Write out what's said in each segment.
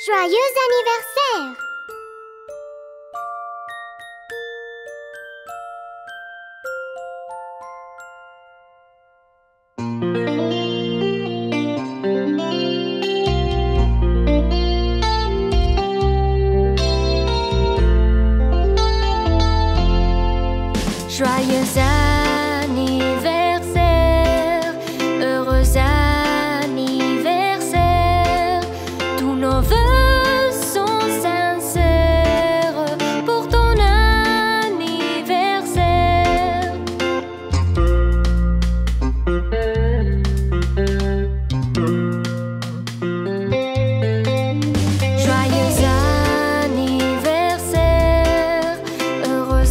Joyeux anniversaire! Joyeux anniversaire, heureux anniversaire, tous nos vœux sont sincères pour ton anniversaire. Joyeux anniversaire, heureux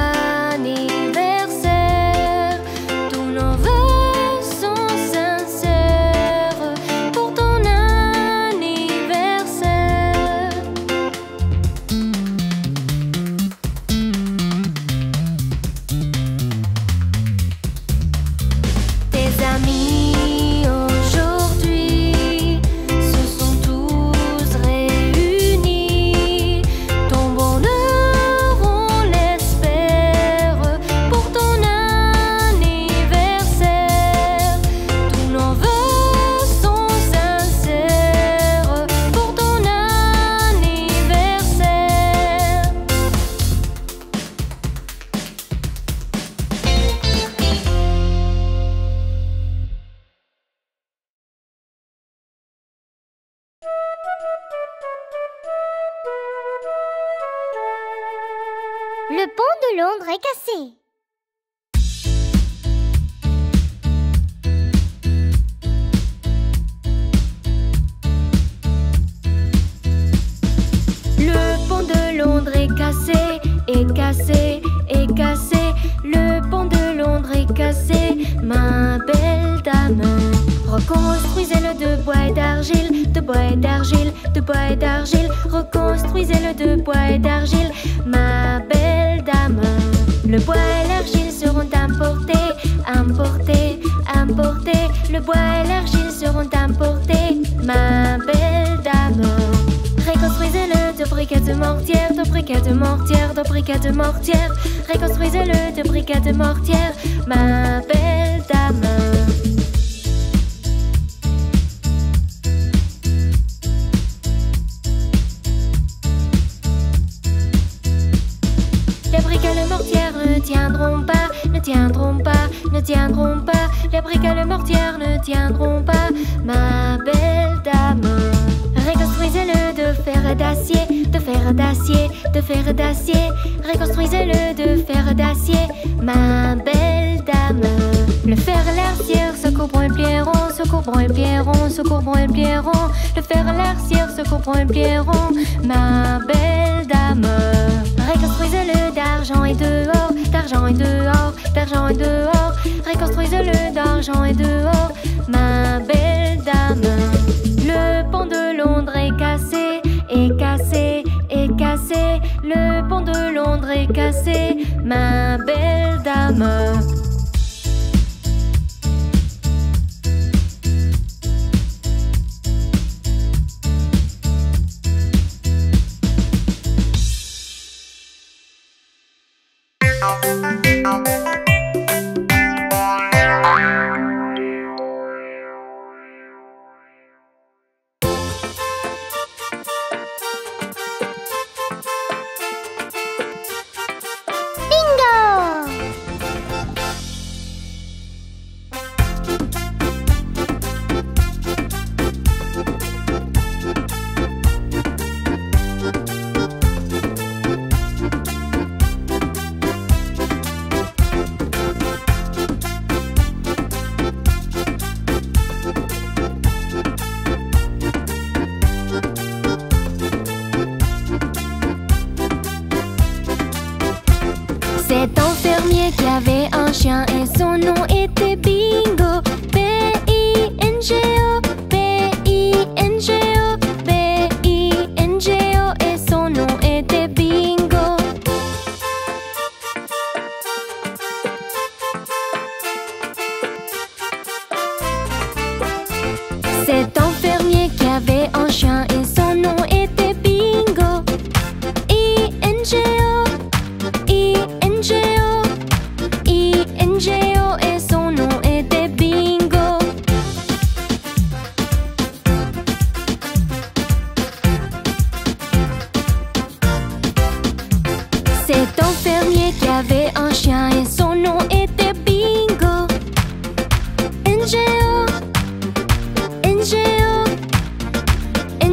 anniversaire, tous nos vœux sont sincères pour ton anniversaire. Tes amis aujourd'hui se sont tous réunis. Ton bonheur, on l'espère, pour ton anniversaire. Tous nos vœux sont sincères pour ton anniversaire. Le pont de Londres est cassé. Le pont de Londres est cassé, est cassé, est cassé. Le pont de Londres est cassé, ma belle dame. Reconstruisez-le de bois et d'argile, de bois et d'argile, de bois et d'argile. Reconstruisez-le de bois et d'argile, ma belle dame. Le bois et l'argile seront importés, importés, importés. Le bois et l'argile seront importés, ma belle dame. Reconstruisez-le de briquets de mortière, de briquets de mortière, de briquets de mortière. Reconstruisez-le de briquets de mortière, ma belle dame. Les briquets de mortière ne tiendront pas, ne tiendront pas, ne tiendront pas. Les briquets de mortière ne tiendront pas, ma belle dame. Reconstruisez-le de fer d'acier, de fer d'acier, de fer d'acier. Reconstruisez-le de fer d'acier, ma belle dame. Le fer l'arcière se couvrant et plieront, se couvrant et plieront, se couvrant et plieront. Le fer l'arcière se couvrant et plieront, ma belle dame. Reconstruisez-le d'argent et dehors, d'argent et dehors, d'argent et dehors. Reconstruisez-le d'argent et dehors, ma belle dame. Le pont de Londres est cassé, est cassé, est cassé. Le pont de Londres est cassé, ma belle dame. Cet enfermier qui avait un chien et son nom était Bingo. B-I-N-G-O, B-I-N-G-O, B-I-N-G-O et son nom était Bingo. Cet enfermier qui avait un chien et son nom était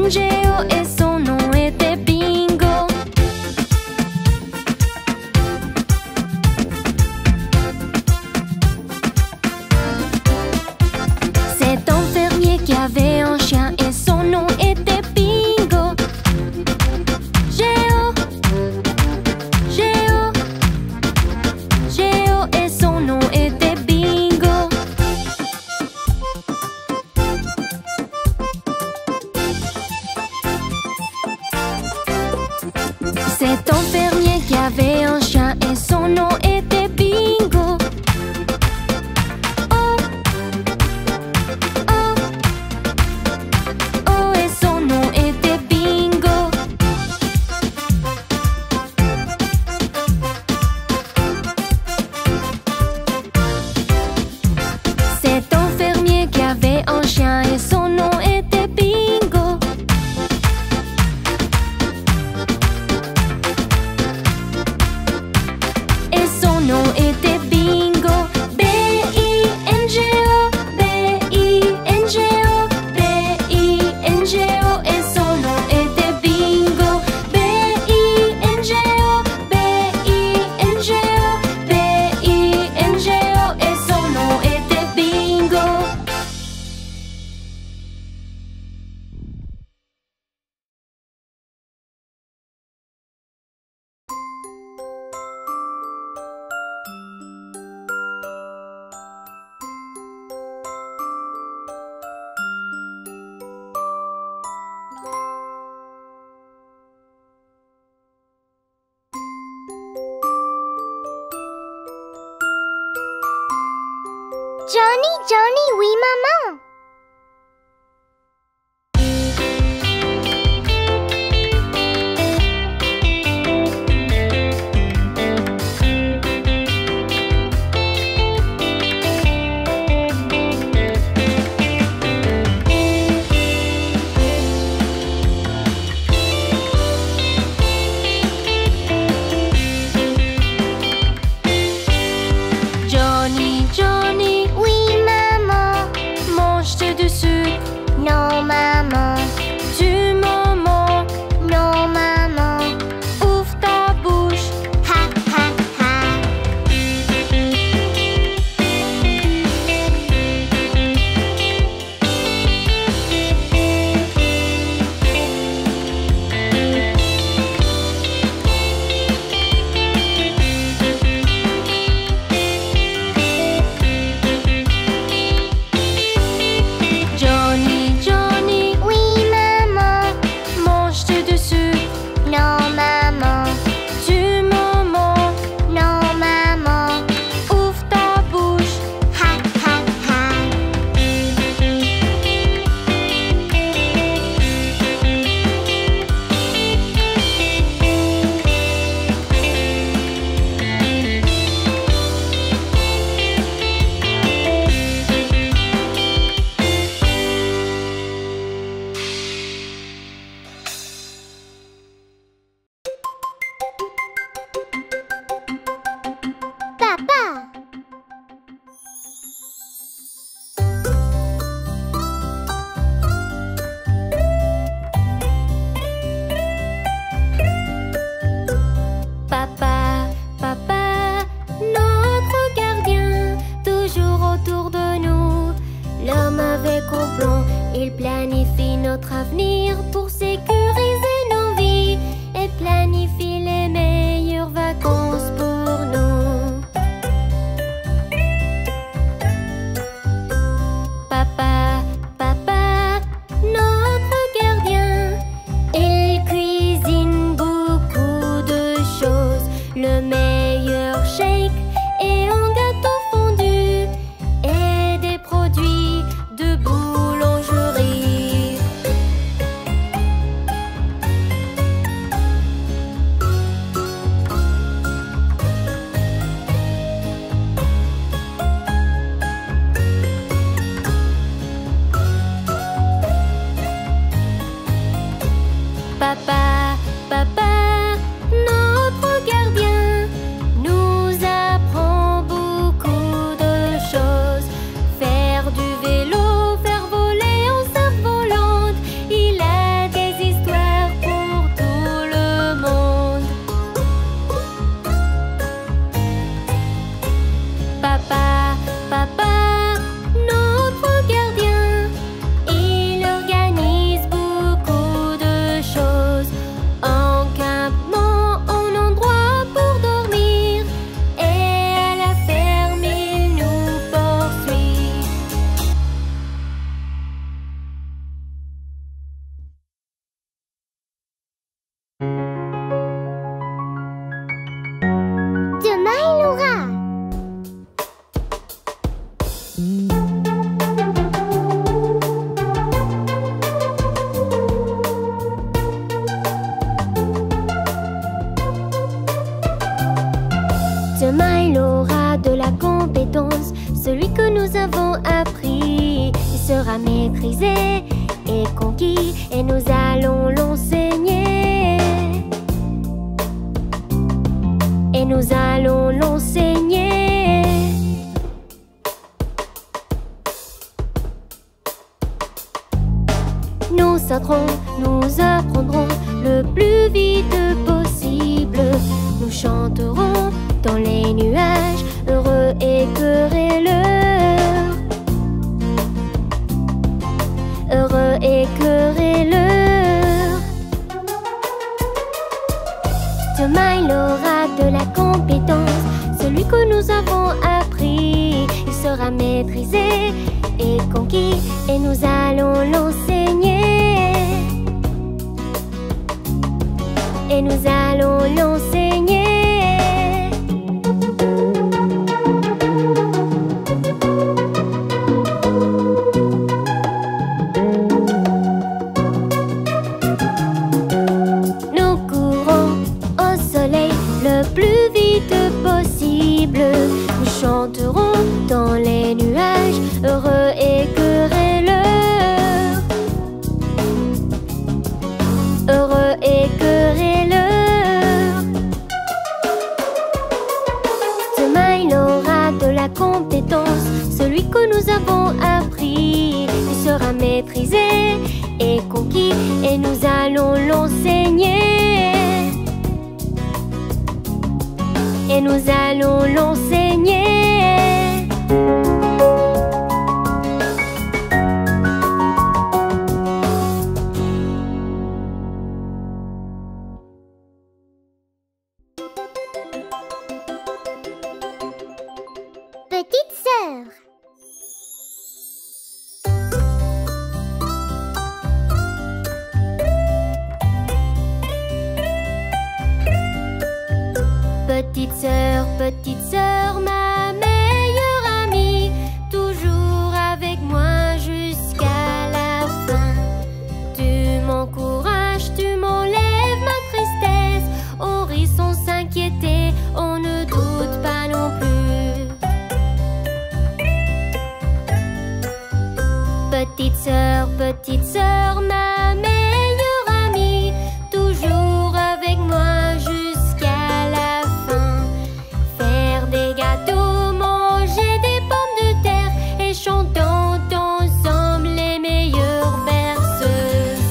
N-G-O et son nom était Bingo. C'est un fermier qui avait un chien et son nom était Bingo. Géo, Géo, Géo et son nom était Bingo. C'est un fermier qui avait un chien et son nom était Bingo. Oh, oh, oh et son nom était Bingo. C'est un fermier qui avait un chien et son nom était Bingo. Et son nom était Bingo. B-I-N-G-O, B-I-N-G-O, B-I-N-G-O et son nom était Bingo. B-I-N-G-O, B-I-N-G-O, B-I-N-G-O et son nom était Bingo. Johnny, Johnny, oui maman. Johnny, Johnny, Oui maman. mon nous avons appris, il sera maîtrisé et conquis, et nous allons l'enseigner. Et nous allons l'enseigner. Nous sauterons, nous apprendrons le plus vite possible. Nous chanterons dans les nuages, heureux et querelleurs. Heureux et querelleurs. Demain il aura de la compétence, celui que nous avons appris. Il sera maîtrisé et conquis, et nous allons l'enseigner. Et nous allons l'enseigner. Nous courons au soleil le plus vite possible. Nous chanterons dans les nuages, heureux et querelleurs. Heureux et querelleurs. Demain il aura de la compétence, celui que nous avons appris. Il sera maîtrisé et conquis, et nous allons l'enseigner. Et nous allons l'enseigner. Petite sœur. Petite sœur, ma meilleure amie, toujours avec moi jusqu'à la fin. Tu m'encourages, tu m'enlèves ma tristesse. On rit sans s'inquiéter, on ne doute pas non plus. Petite sœur, ma meilleure amie, toujours avec moi jusqu'à la fin. Faire des gâteaux, manger des pommes de terre, et chantons ensemble les meilleures berceuses.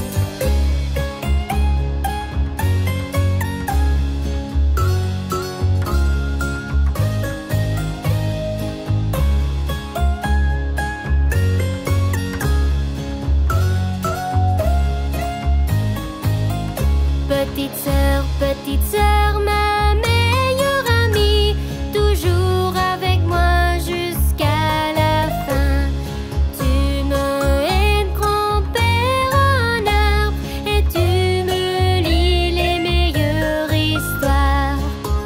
Petite sœur, ma meilleure amie, toujours avec moi jusqu'à la fin. Tu me aides, grand-père en arbre, et tu me lis les meilleures histoires.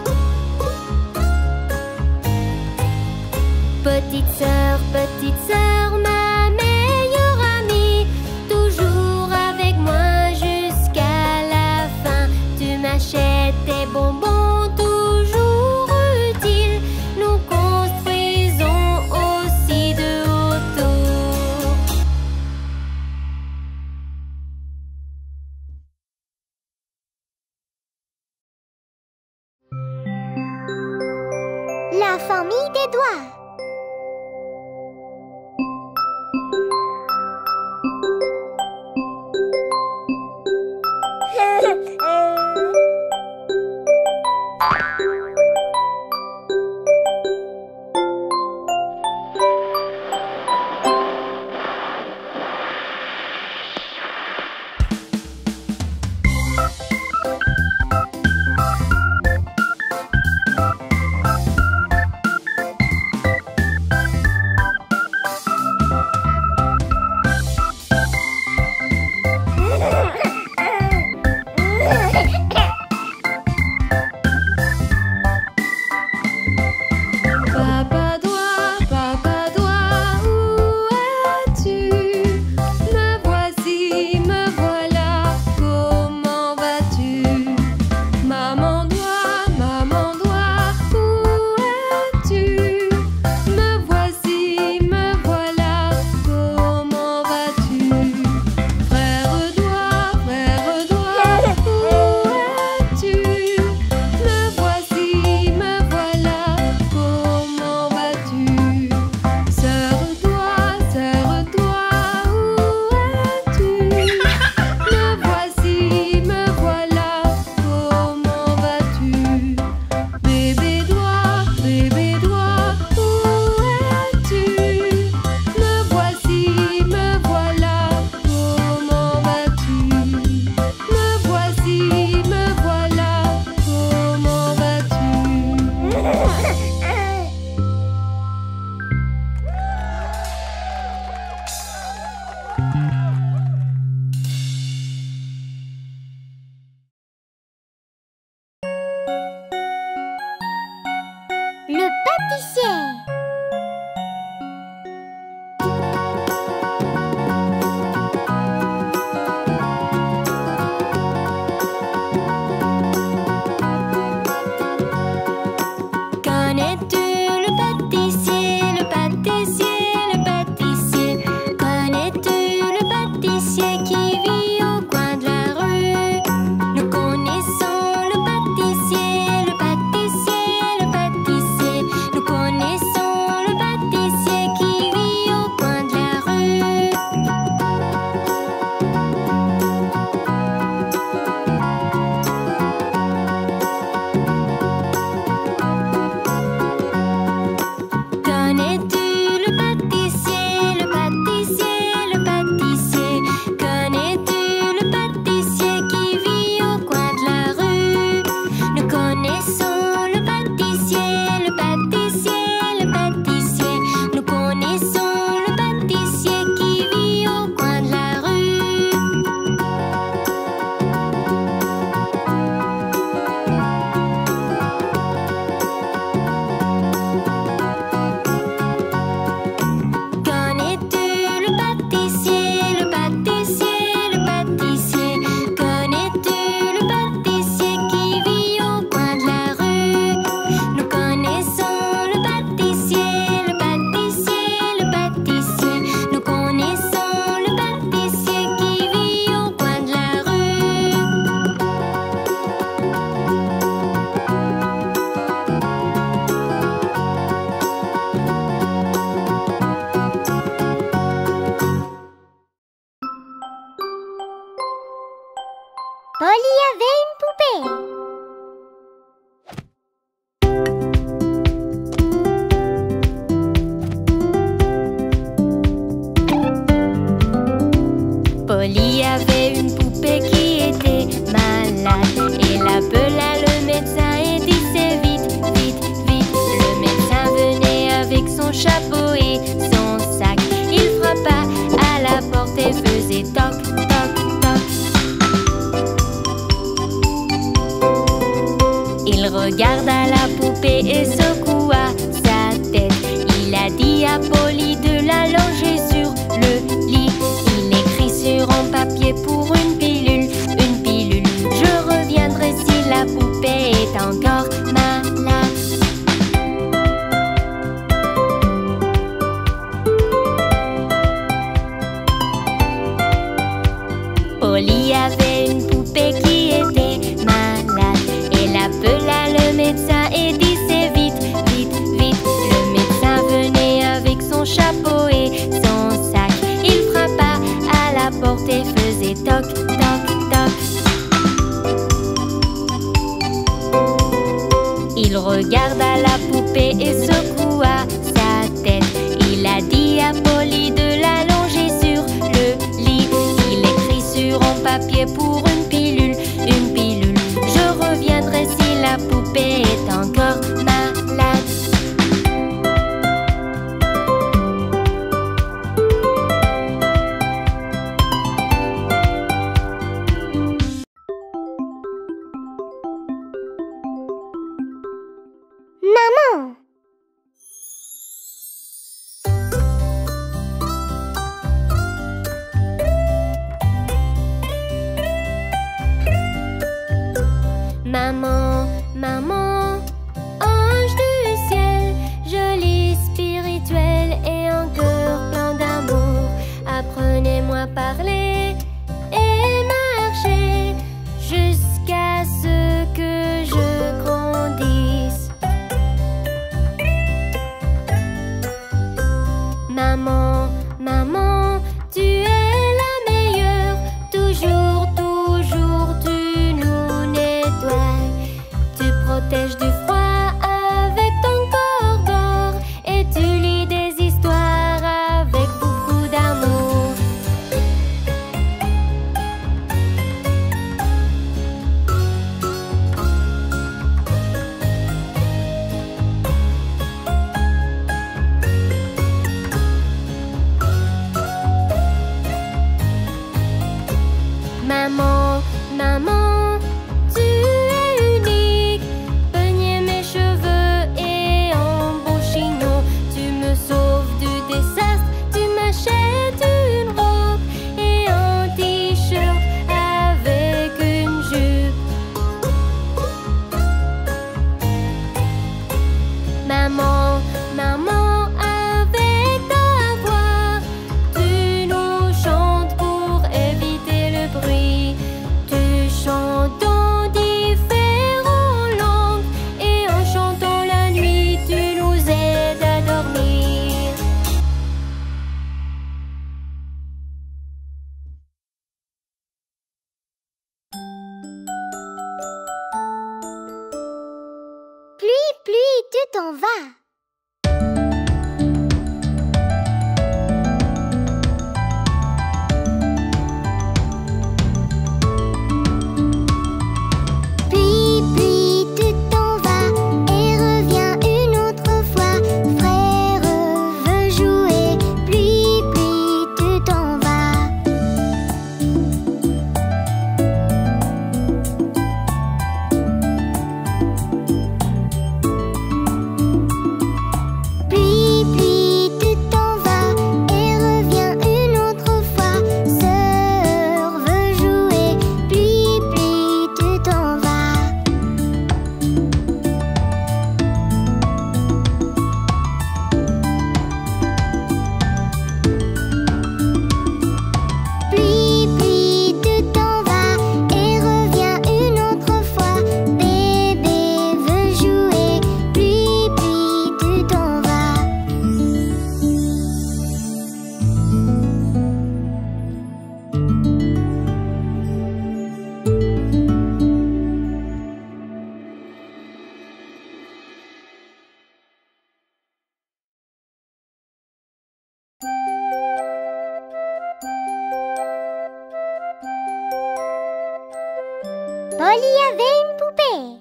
Petite sœur, ma meilleure amie, toujours avec moi jusqu'à la fin. Tu m'achètes des bonbons toujours utiles, nous construisons aussi de hauts tours. La famille des doigts. Polly avait une poupée. Polly avait une poupée qui était malade. Elle appela le médecin et disait vite, vite, vite. Le médecin venait avec son chapeau et son sac. Il frappa à la porte et faisait toc, toc, toc. Il regarda la poupée et secoua sa tête. Il a dit à Polly de la loger sur le lit. Il écrit sur un papier pour une pilule, une pilule. Je reviendrai si la poupée est encore malade. Polly avait une poupée qui était malade. Elle appela le médecin et disait vite, vite, vite. Le médecin venait avec son chapeau et son sac. Il frappa à la porte et faisait toc, toc, toc. Il regarda la poupée et secoua sa tête. Il a dit à Polly de la loger sur le lit. Il écrit sur un papier pour une pilule, une pilule. Je reviendrai si la poupée est encore malade. Maman. Maman, maman, ange du ciel, jolie spirituelle et un cœur plein d'amour. Apprenez-moi à parler et marcher jusqu'à ce que je grandisse. Maman, maman, tu es la meilleure, toujours, toujours tu nous nettoies. Tu protèges du froid avec ton corps d'or et tu lis des histoires avec beaucoup d'amour. Maman, maman, tu es unique. Peignez mes cheveux et un beau chignon. Tu me sauves du désastre. Tu m'achètes une robe et un t-shirt avec une jupe. Maman, maman, avec ta voix, tu nous chantes pour éviter le bruit. Tu chantes en différentes langues et en chantant la nuit, tu nous aides à dormir. Pluie, pluie, tu t'en vas. Pluie, pluie, tu t'en vas et reviens une autre fois. Frère veut jouer. Pluie, pluie, tu t'en vas. Polly avait une poupée.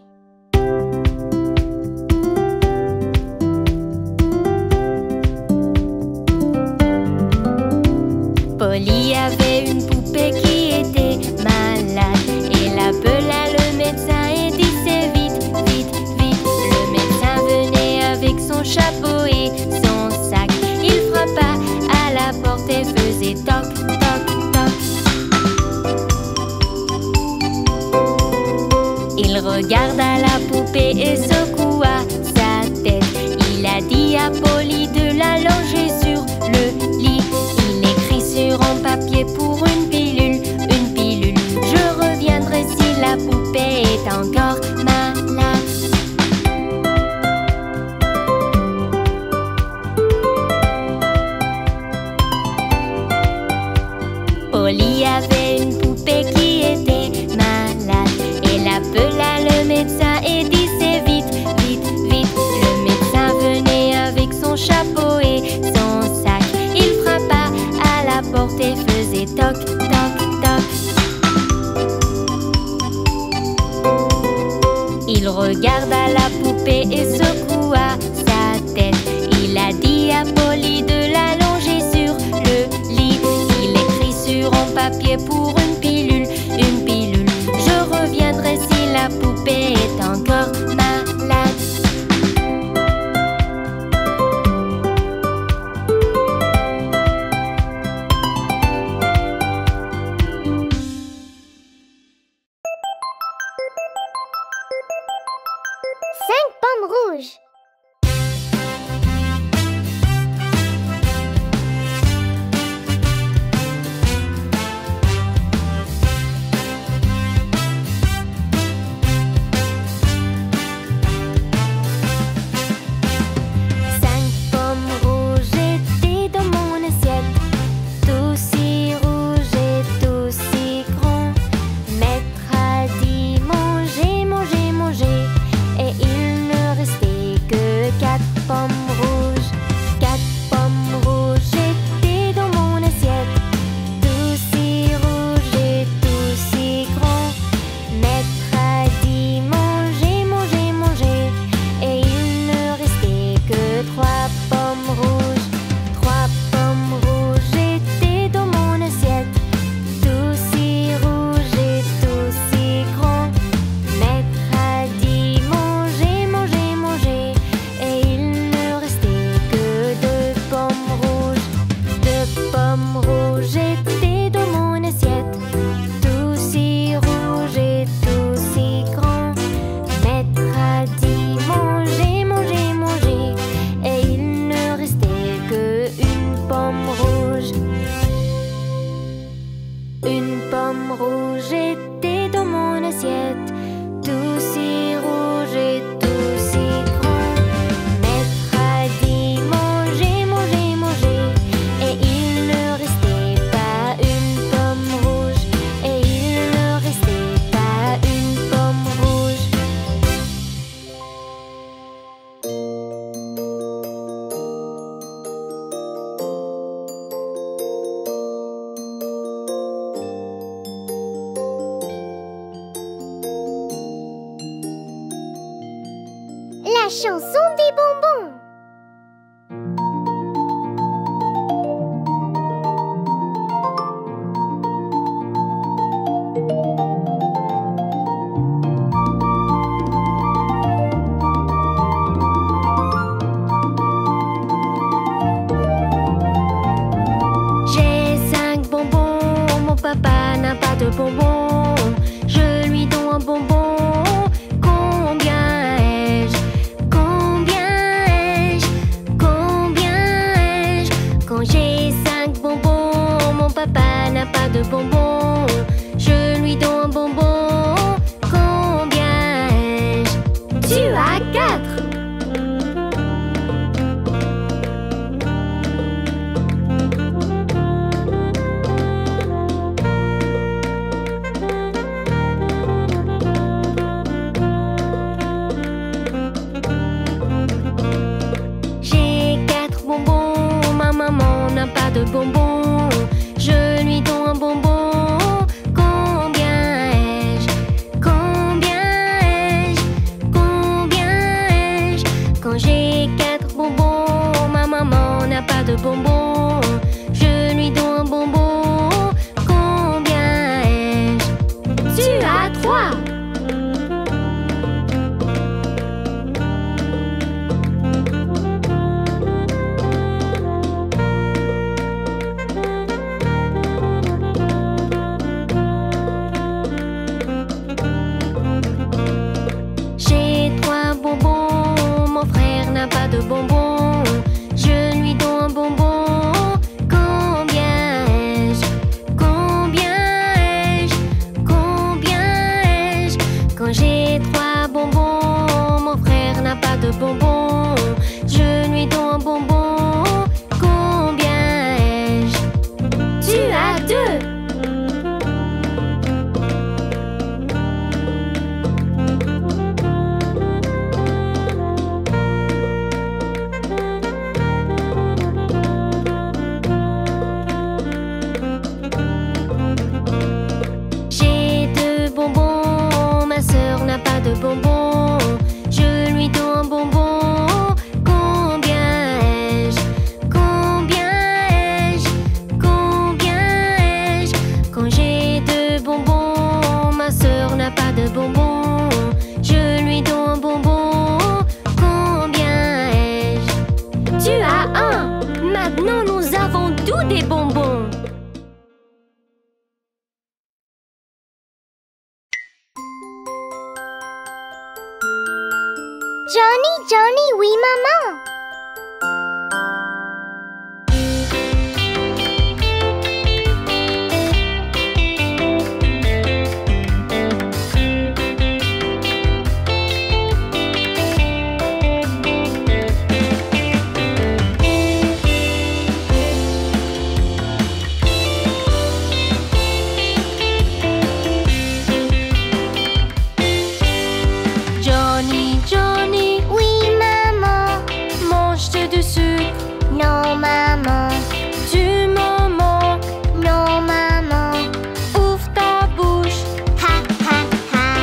Polly avait une poupée qui était malade. Elle appela le médecin et disait vite, vite, vite. Le médecin venait avec son chapeau et son sac. Il frappa à la porte et faisait toc, toc, toc. Il regarda la poupée et secoua sa tête. Il a dit à Polly de l'allonger sur le lit. Il écrit sur un papier pour une pilule, une pilule. Je reviendrai si la poupée est encore malade. Polly avait une poupée qui était malade. Elle appela le médecin et disait vite, vite, vite. Le médecin venait avec son chapeau et son sac. Il frappa à la porte et faisait toc, toc, toc. Il regarda la poupée et secoua sa tête. Il a dit à Polly de l'allonger sur le lit. Il écrit sur un papier pour une pilule, une pilule. Je reviendrai si la poupée est encore malade. Cinq pommes rouges. Cinq pommes rouges étaient dans mon assiette, tout si rouge et tout si grand. Maître a dit manger, manger, manger, et il ne restait que quatre pommes rouges. Quatre pommes rouges étaient dans mon assiette, tout si rouge et tout si grand. Maître a dit manger, manger, manger, et il ne restait que trois pommes rouges. Trois pommes rouges étaient dans mon assiette, tout si rouge et tout si grand. Maître a dit manger, manger, manger, et il ne restait que deux pommes rouges. Deux pommes rouges étaient dans mon assiette, tout si rouge et tout si grand. Maître a dit manger, manger, manger, et il ne restait que une pomme rouge. Une pomme rouge était dans mon assiette, tout si rouge et tout si grand. Maître a dit manger, manger, manger, et il ne restait pas une pomme rouge. Et il ne restait pas une pomme rouge. La chanson des bonbons. J'ai 5 bonbons, mon papa n'a pas de bonbons. Je lui donne un bonbon. Combien ai-je? Combien ai-je? Combien ai-je? Quand j'ai 5 bonbons, mon papa n'a pas de bonbons. Je lui donne un bonbon. Combien ai-je? Tu as 4. J'ai 4 bonbons, ma maman n'a pas de bonbons. Je lui donne un bonbon. Combien ai-je? Combien Tu as 3. J'ai 3 bonbons, mon frère n'a pas de bonbons. Je lui donne un bonbon. Combien ai-je? Combien ai-je? Combien ai-je? Quand j'ai 3 bonbons, mon frère n'a pas de bonbons. Je lui donne un bonbon. Combien ai-je? Tu as 2. De bonbons, je lui donne un bonbon. Combien ai-je? Combien ai-je? Combien ai-je? Quand j'ai 2 bonbons, ma sœur n'a pas de bonbons. Je lui donne un bonbon. Combien ai-je? Tu as 1. Maintenant nous avons tous des bonbons. Johnny, Johnny, oui maman. Johnny, Johnny, Oui maman. mange-tu du sucre? Non maman. Tu m'en manques. Non maman. Ouvre ta bouche. Ha ha ha.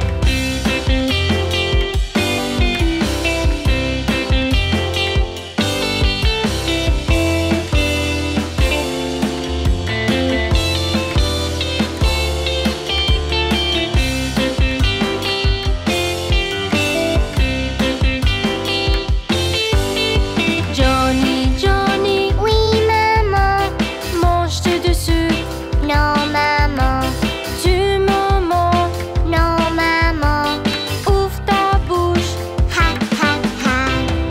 Johnny, Johnny, Oui maman. mange-tu du sucre? Non maman. Tu m'en manques. Non maman. Ouvre ta bouche. Ha ha ha.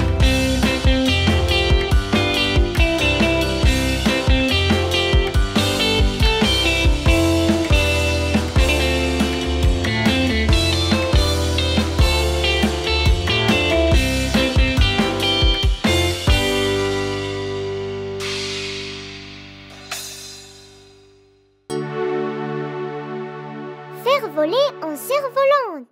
Faire voler en cerf-volante.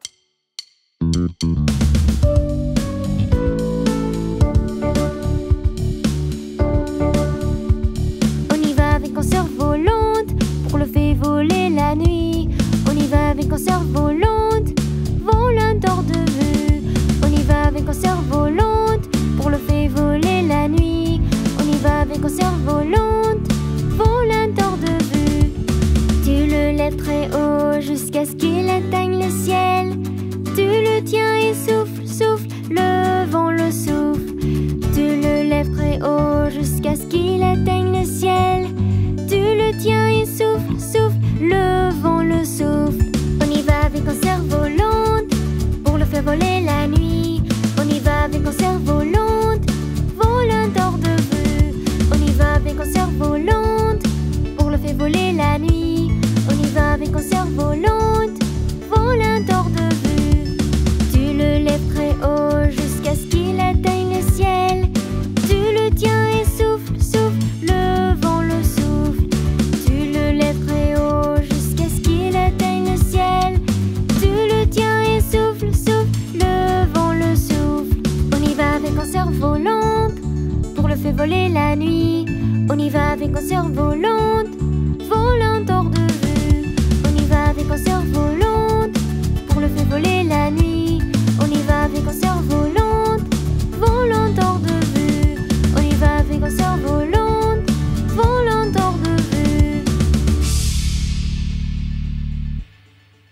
On y va avec un cerf-volante pour le faire voler la nuit. On y va avec un cerf-volante, volant hors de vue. On y va avec un cerf-volante pour le faire voler la nuit. On y va avec un cerf-volante, volant hors de vue. Tu le lèves très haut jusqu'à ce qu'il atteigne le ciel. Tu le tiens et souffle, souffle, le vent le souffle. Tu le lèves très haut jusqu'à ce qu'il atteigne le ciel. Tu le tiens et souffle, souffle, le vent le souffle. On y va avec un cerf-volante pour le faire voler la nuit. On y va avec un cerf-volante, volant hors de vue. On y va avec un cerf-volante pour le faire voler la nuit. On y va avec un cerf-volante, volant hors de vue. Tu le lèves très haut jusqu'à ce qu'il atteigne le ciel. Tu le tiens et souffle, souffle, le vent le souffle. Tu le lèves très haut jusqu'à ce qu'il atteigne le ciel. Tu le tiens et souffle, souffle, le vent le souffle. On y va avec un cerf-volante pour le faire voler la nuit. On y va avec un cerf-volante, volant hors de vue. On y va avec un cerf-volante pour le faire voler la nuit. On y va avec un cerf-volante, volant hors de vue. On y va avec un cerf-volante, volant hors de vue.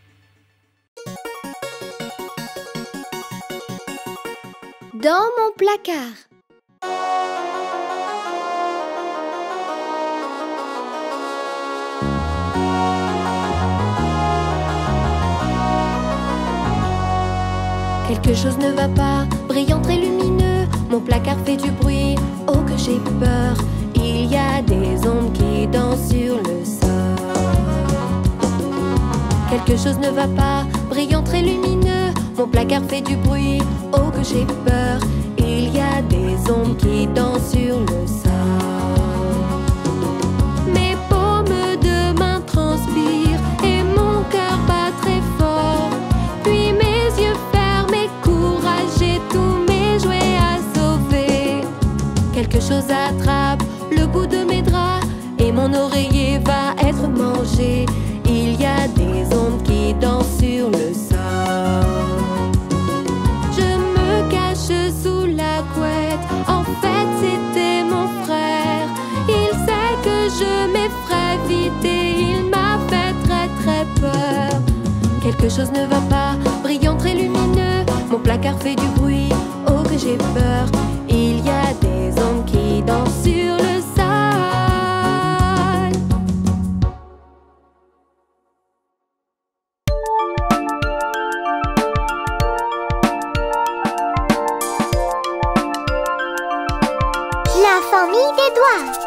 Dans mon placard. Quelque chose ne va pas, brillant très lumineux. Mon placard fait du bruit, oh que j'ai peur. Il y a des ombres qui dansent sur le sol. Quelque chose ne va pas, brillant très lumineux. Mon placard fait du bruit, oh que j'ai peur. Il y a des ombres qui dansent sur le sol. Mes paumes de main transpirent et mon cœur bat très fort. Puis mes yeux fermés, courage, j'ai tous mes jouets à sauver. Quelque chose attrape le bout de mes draps et mon oreiller va être mangé. Il y a des ondes qui dansent sur le sol. Je me cache sous la couette, en fait c'était mon frère. Il sait que je m'effraie vite et il m'a fait très très peur. Quelque chose ne va pas, brillant très lumineux. Mon placard fait du bruit, oh que j'ai peur. Il y a des ombres qui dansent sur le sol. La famille des doigts.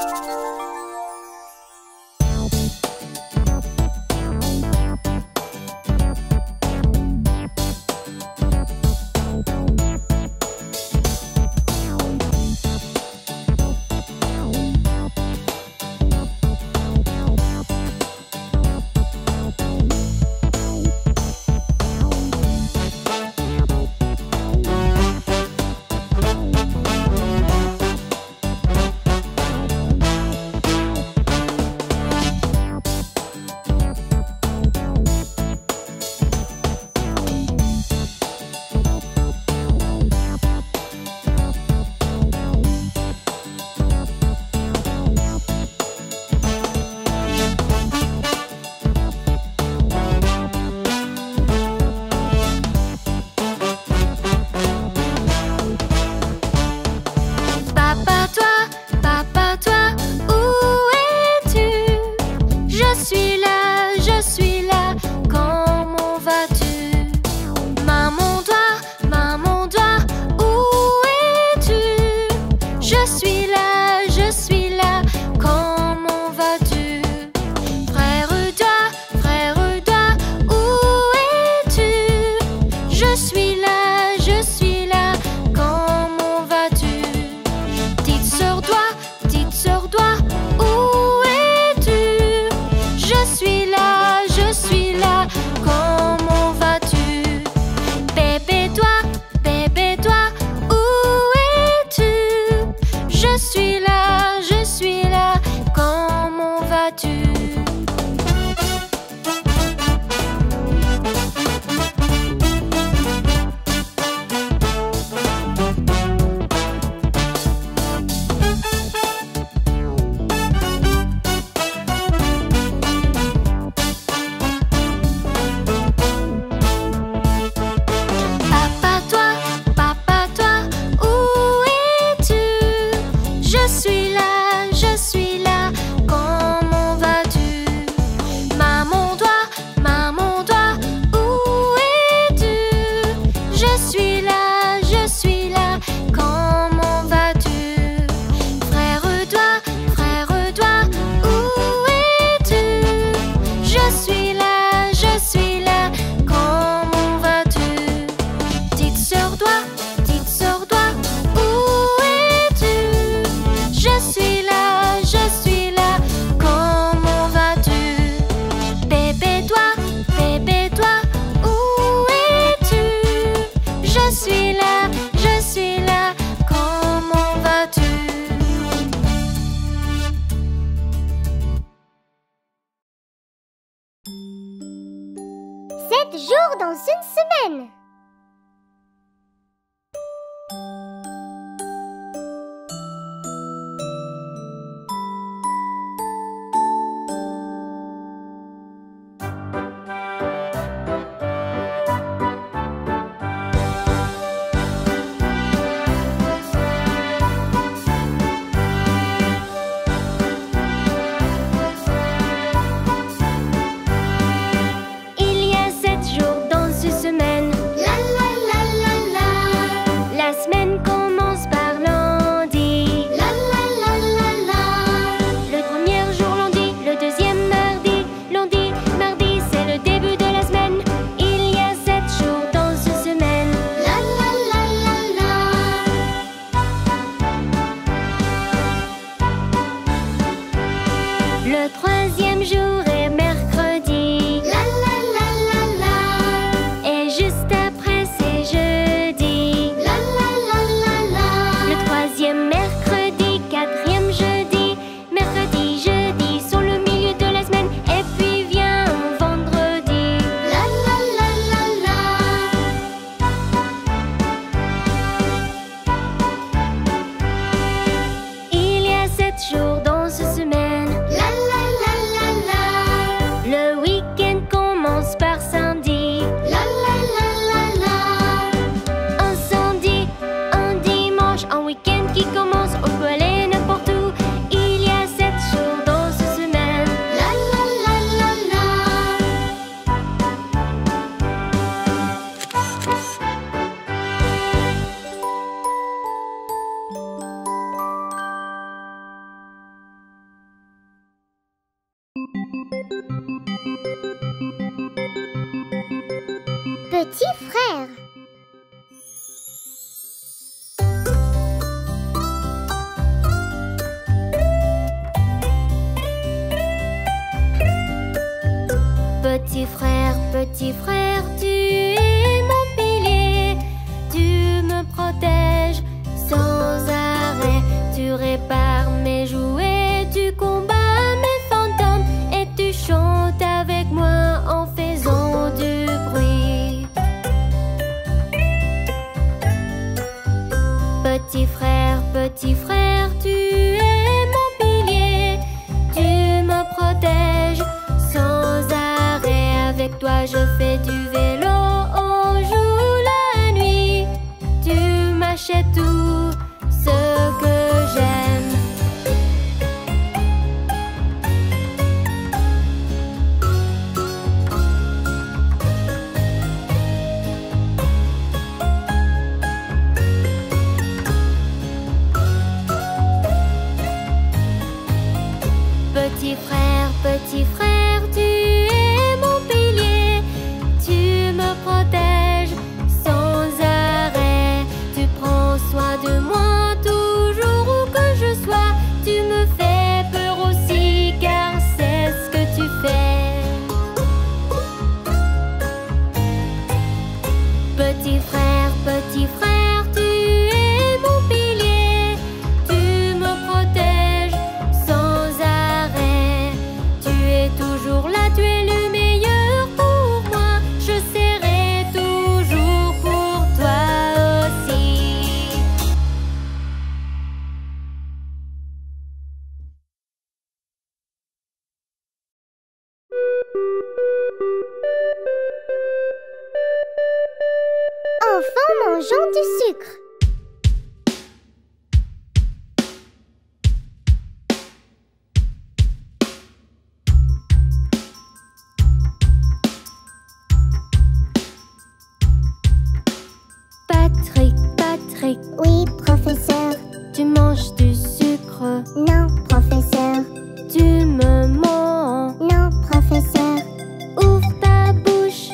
Jours dans une semaine. Petit frère. Petit frère, tu es mon pilier. Tu me protèges sans arrêt. Tu répares mes jouets, tu combats mes fantômes et tu chantes avec moi en faisant du bruit. Petit frère, tu es mon pilier. Tu me protèges sans arrêt. Avec toi je fais du vélo, on joue la nuit. Tu m'achètes tout ce que j'aime. Petit frère, tu es mon pilier. Tu me protèges sans arrêt. Tu prends soin de moi toujours où que je sois. Tu me fais peur aussi car c'est ce que tu fais. Petit frère, tu es mon pilier. Tu me protèges sans arrêt. Tu es toujours là, tu es le meilleur pour moi. Je serai toujours pour toi aussi. Enfant mangeant du sucre. Patrick, Oui, professeur. tu manges du sucre. Non, professeur. Tu me mens. Non, professeur. Ouvre ta bouche.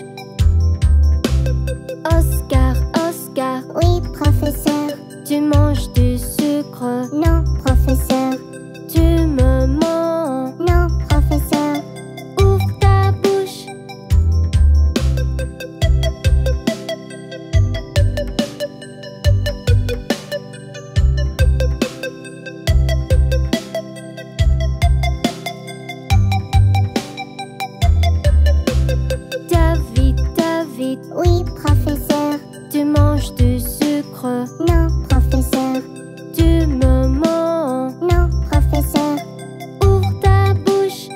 Oscar, Oui, professeur. tu manges du sucre. Non, professeur. Tu me mens. Non, professeur. Ouvre ta bouche. David, Oui, professeur. tu manges du sucre. Non, professeur. Tu me mens. Non, professeur. Ouvre ta bouche.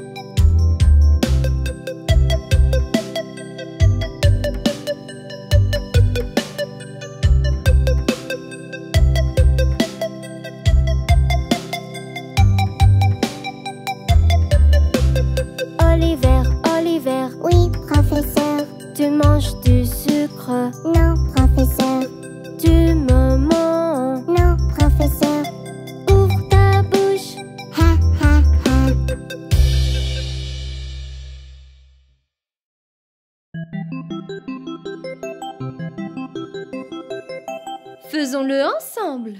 Oliver, Oui, professeur. tu manges du sucre. Non, professeur. Tu me mens. Non, professeur. Ouvre ta bouche. Ha, ha, ha. Faisons-le ensemble.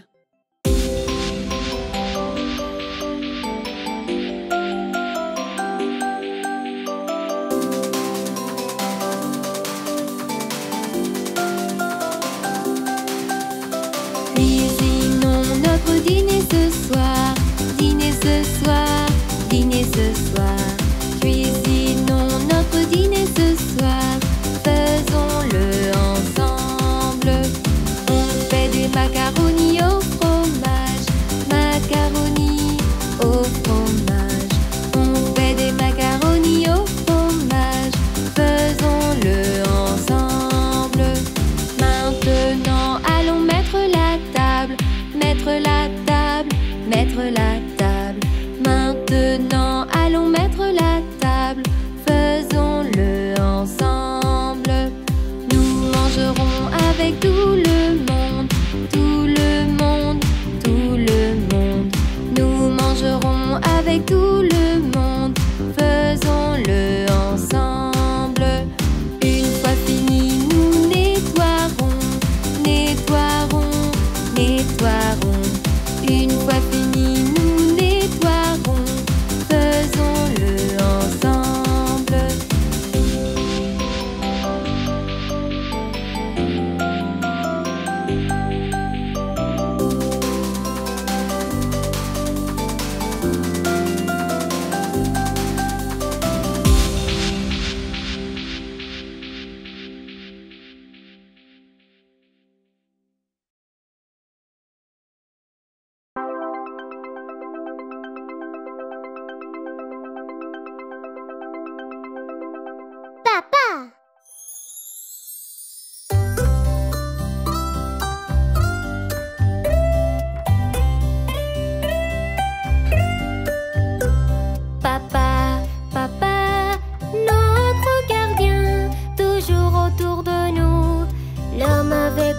Cuisinons notre dîner ce soir. Dîner ce soir. Dîner ce soir. Cuisinons notre dîner ce soir. Faisons-le ensemble. On fait des macaronis au fromage. Macaronis au fromage. On fait des macaronis au fromage. Faisons-le ensemble. Maintenant, allons mettre la table. Mettre la table. Mettre la table. Maintenant, allons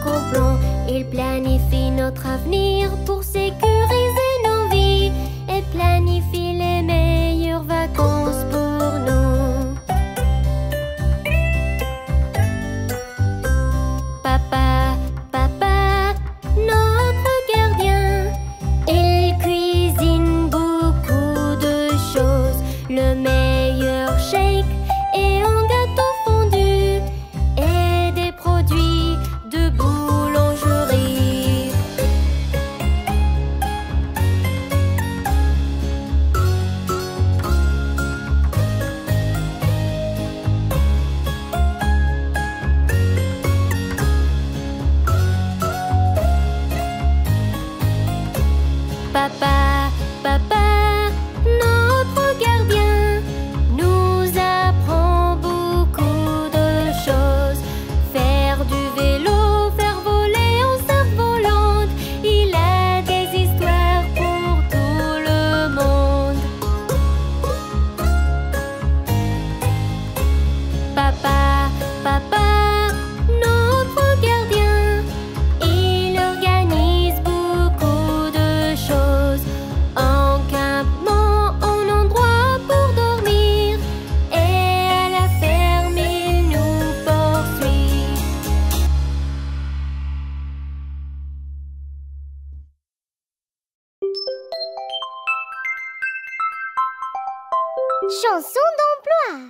complot. Il planifie notre avenir pour sécuriser nos vies et planifie les meilleures vacances pour nous. Papa, papa, notre gardien, il cuisine beaucoup de choses, le meilleur shake et un gâteau fondu et des produits de boulangerie. Papa, papa, notre gardien nous apprend beaucoup de choses. Faire du vélo, faire voler en cerf-volante. Il a des histoires pour tout le monde. Papa, papa, notre gardien, il organise beaucoup de choses. En campement, en endroit pour dormir, et à la ferme, il nous poursuit. Chanson d'emploi.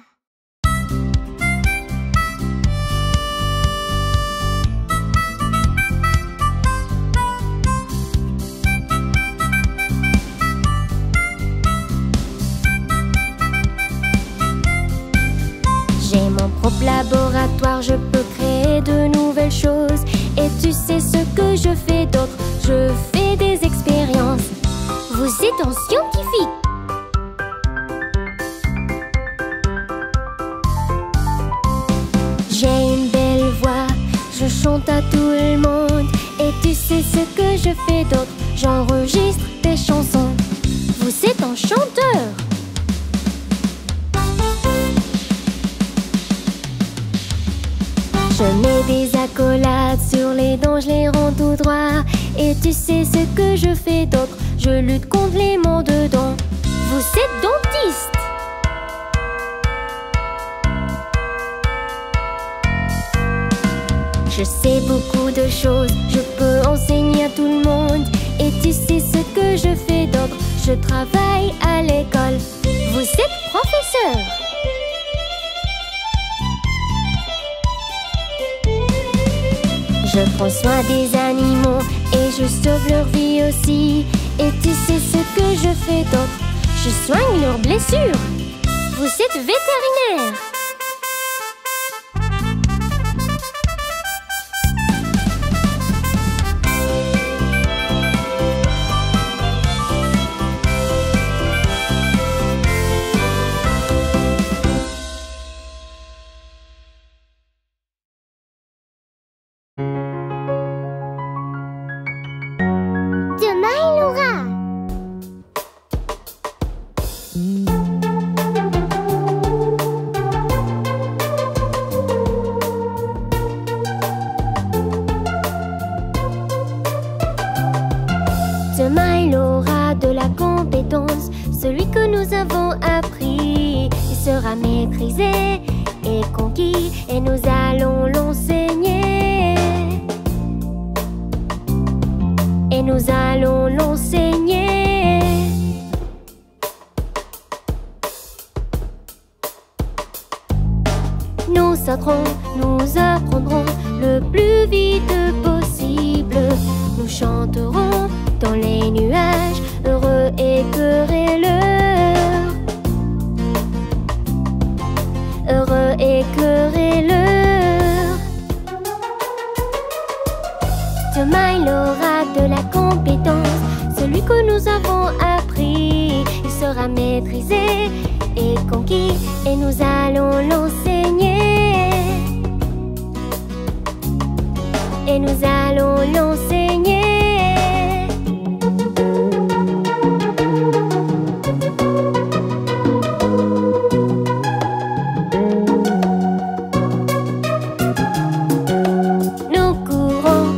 J'ai mon propre laboratoire, je peux créer de nouvelles choses. Et tu sais ce que je fais d'autre? Je fais des expériences. Vous êtes un scientifique. J'ai une belle voix, je chante à tout le monde. Et tu sais ce que je fais d'autre? J'enregistre des chansons. Vous êtes un chanteur. Je mets des accolades sur les dents, je les rends tout droit. Et tu sais ce que je fais d'autre? Je lutte contre les maux de dents. Vous êtes dentiste. Je sais beaucoup de choses, je peux enseigner à tout le monde. Et tu sais ce que je fais d'autre? Je travaille à l'école. Vous êtes professeur. Je prends soin des animaux et je sauve leur vie aussi. Et tu sais ce que je fais d'autre? Je soigne leurs blessures. Vous êtes vétérinaire. Demain, il aura. Demain il aura de la compétence, celui que nous avons appris. Il sera maîtrisé et conquis et nous allons l'enseigner. Et nous allons l'enseigner. Nous sauterons, nous apprendrons le plus vite possible. Nous chanterons dans les nuages, heureux et querelleurs. Heureux et querelleurs. Demain il aura de la compétence, celui que nous avons appris. Il sera maîtrisé et conquis et nous allons l'enseigner. Et nous allons l'enseigner. Nous courons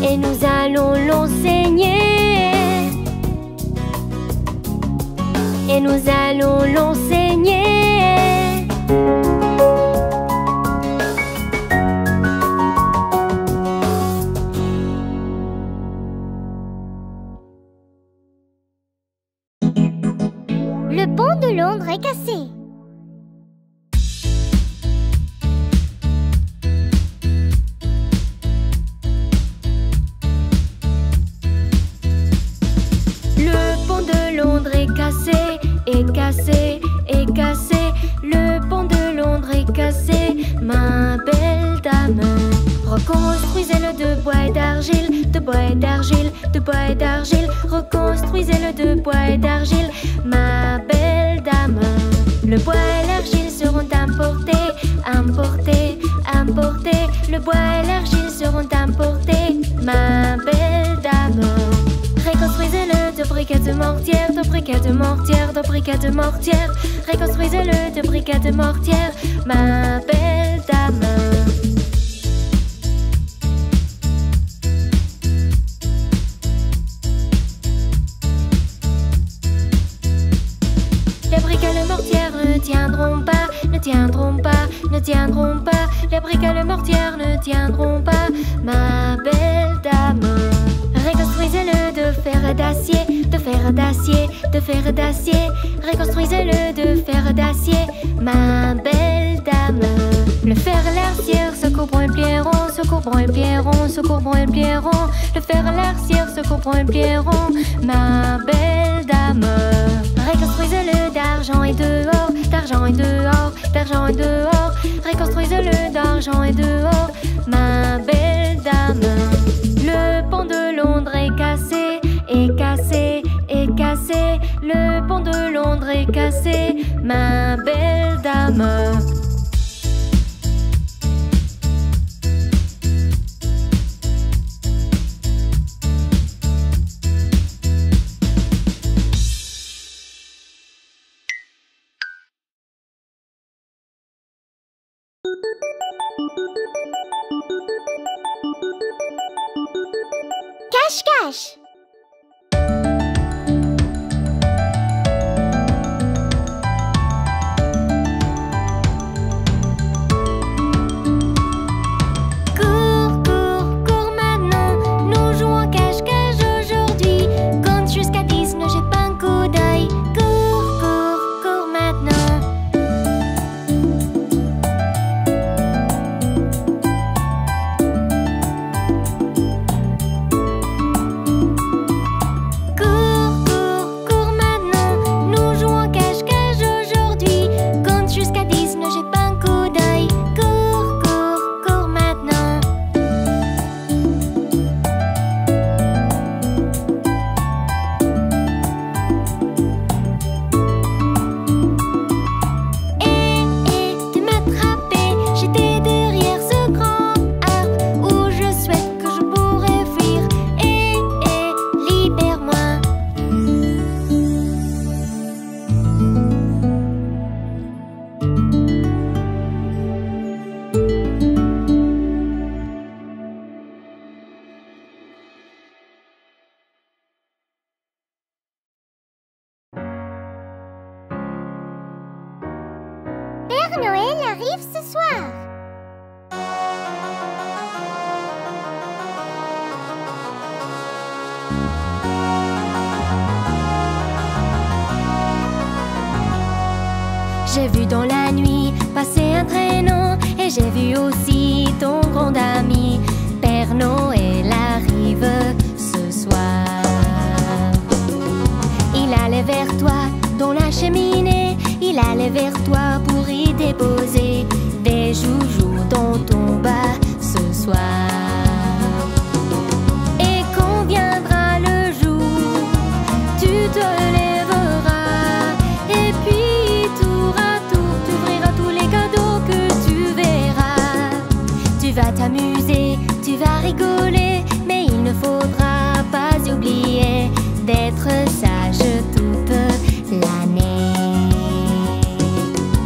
et nous allons l'enseigner. Et nous allons l'enseigner. Le pont de Londres est cassé. Le pont de Londres est cassé, est cassé, est cassé. Le pont de Londres est cassé, ma belle dame. Reconstruisez-le de bois et d'argile, de bois et d'argile, de bois et d'argile. Reconstruisez-le de bois et d'argile, ma belle dame. Le bois et l'argile seront importés, importés, importés. Le bois et l'argile seront importés, ma belle dame. Reconstruisez-le de briquets de mortière, de briquets de mortière, de briquets de mortière. Reconstruisez-le de briquets de mortière, ma belle dame. Les briquets et le mortière ne tiendront pas, ne tiendront pas, ne tiendront pas. Les briquets et le mortière ne tiendront pas, ma belle dame. Reconstruisez-le de fer et d'acier, de fer et d'acier, de fer et d'acier. Reconstruisez-le de fer et d'acier, ma belle dame. Le fer et l'arcière se couvront et plieront, se couvront et plieront, se couvront et plieront. Le fer et l'arcière se couvront et plieront, ma belle dame. Reconstruisez-le d'argent et dehors, d'argent et dehors, d'argent et dehors. Reconstruisez-le d'argent et dehors, ma belle dame. Le pont de Londres est cassé, est cassé, est cassé. Le pont de Londres est cassé, ma belle dame. Cache-cache. Cours, cours, cours maintenant. Nous jouons au cache-cache aujourd'hui. Compte jusqu'à 10, ne jette pas un coup d'œil. Cours, cours, cours maintenant. Père Noël arrive ce soir. J'ai vu dans la nuit passer un traîneau et j'ai vu aussi ton grand ami. Père Noël arrive ce soir. Il allait vers toi dans la cheminée. Il allait vers toi pour y déposer des joujoux dans ton bas ce soir. Et quand viendra le jour, tu te lèveras et puis tour à tour, tu ouvriras tous les cadeaux que tu verras. Tu vas t'amuser, tu vas rigoler, mais il ne faudra pas oublier d'être sage toute l'année.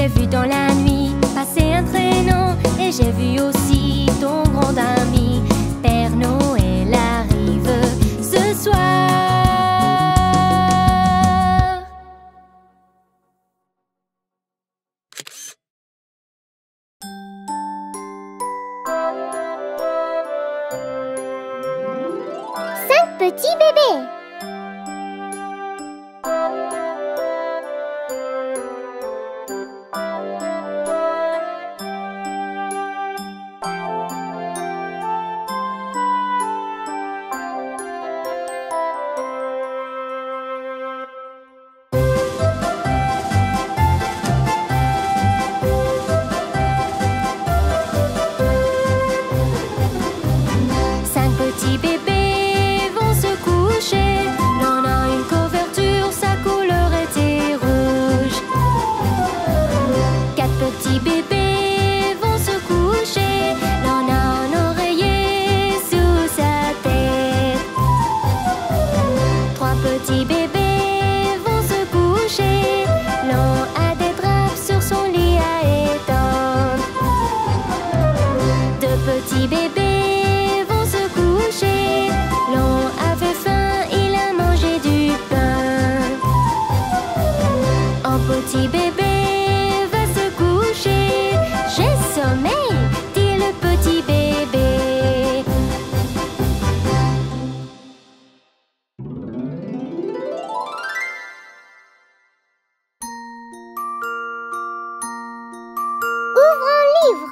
J'ai vu dans la nuit passer un traîneau et j'ai vu aussi ton grand ami. Père Noël arrive ce soir. Cinq petits bébés. Cinq petits bébés vont se coucher. L'un a une couverture, sa couleur était rouge. Quatre petits bébés vont se coucher. L'un a un oreiller sous sa tête. Trois petits bébés vont se coucher. L'un a des draps sur son lit à étendre. Deux petits bébés vont se coucher. L'un avait faim, il a mangé du pain. Un petit bébé va se coucher. J'ai sommeil, dit le petit bébé. Ouvre un livre.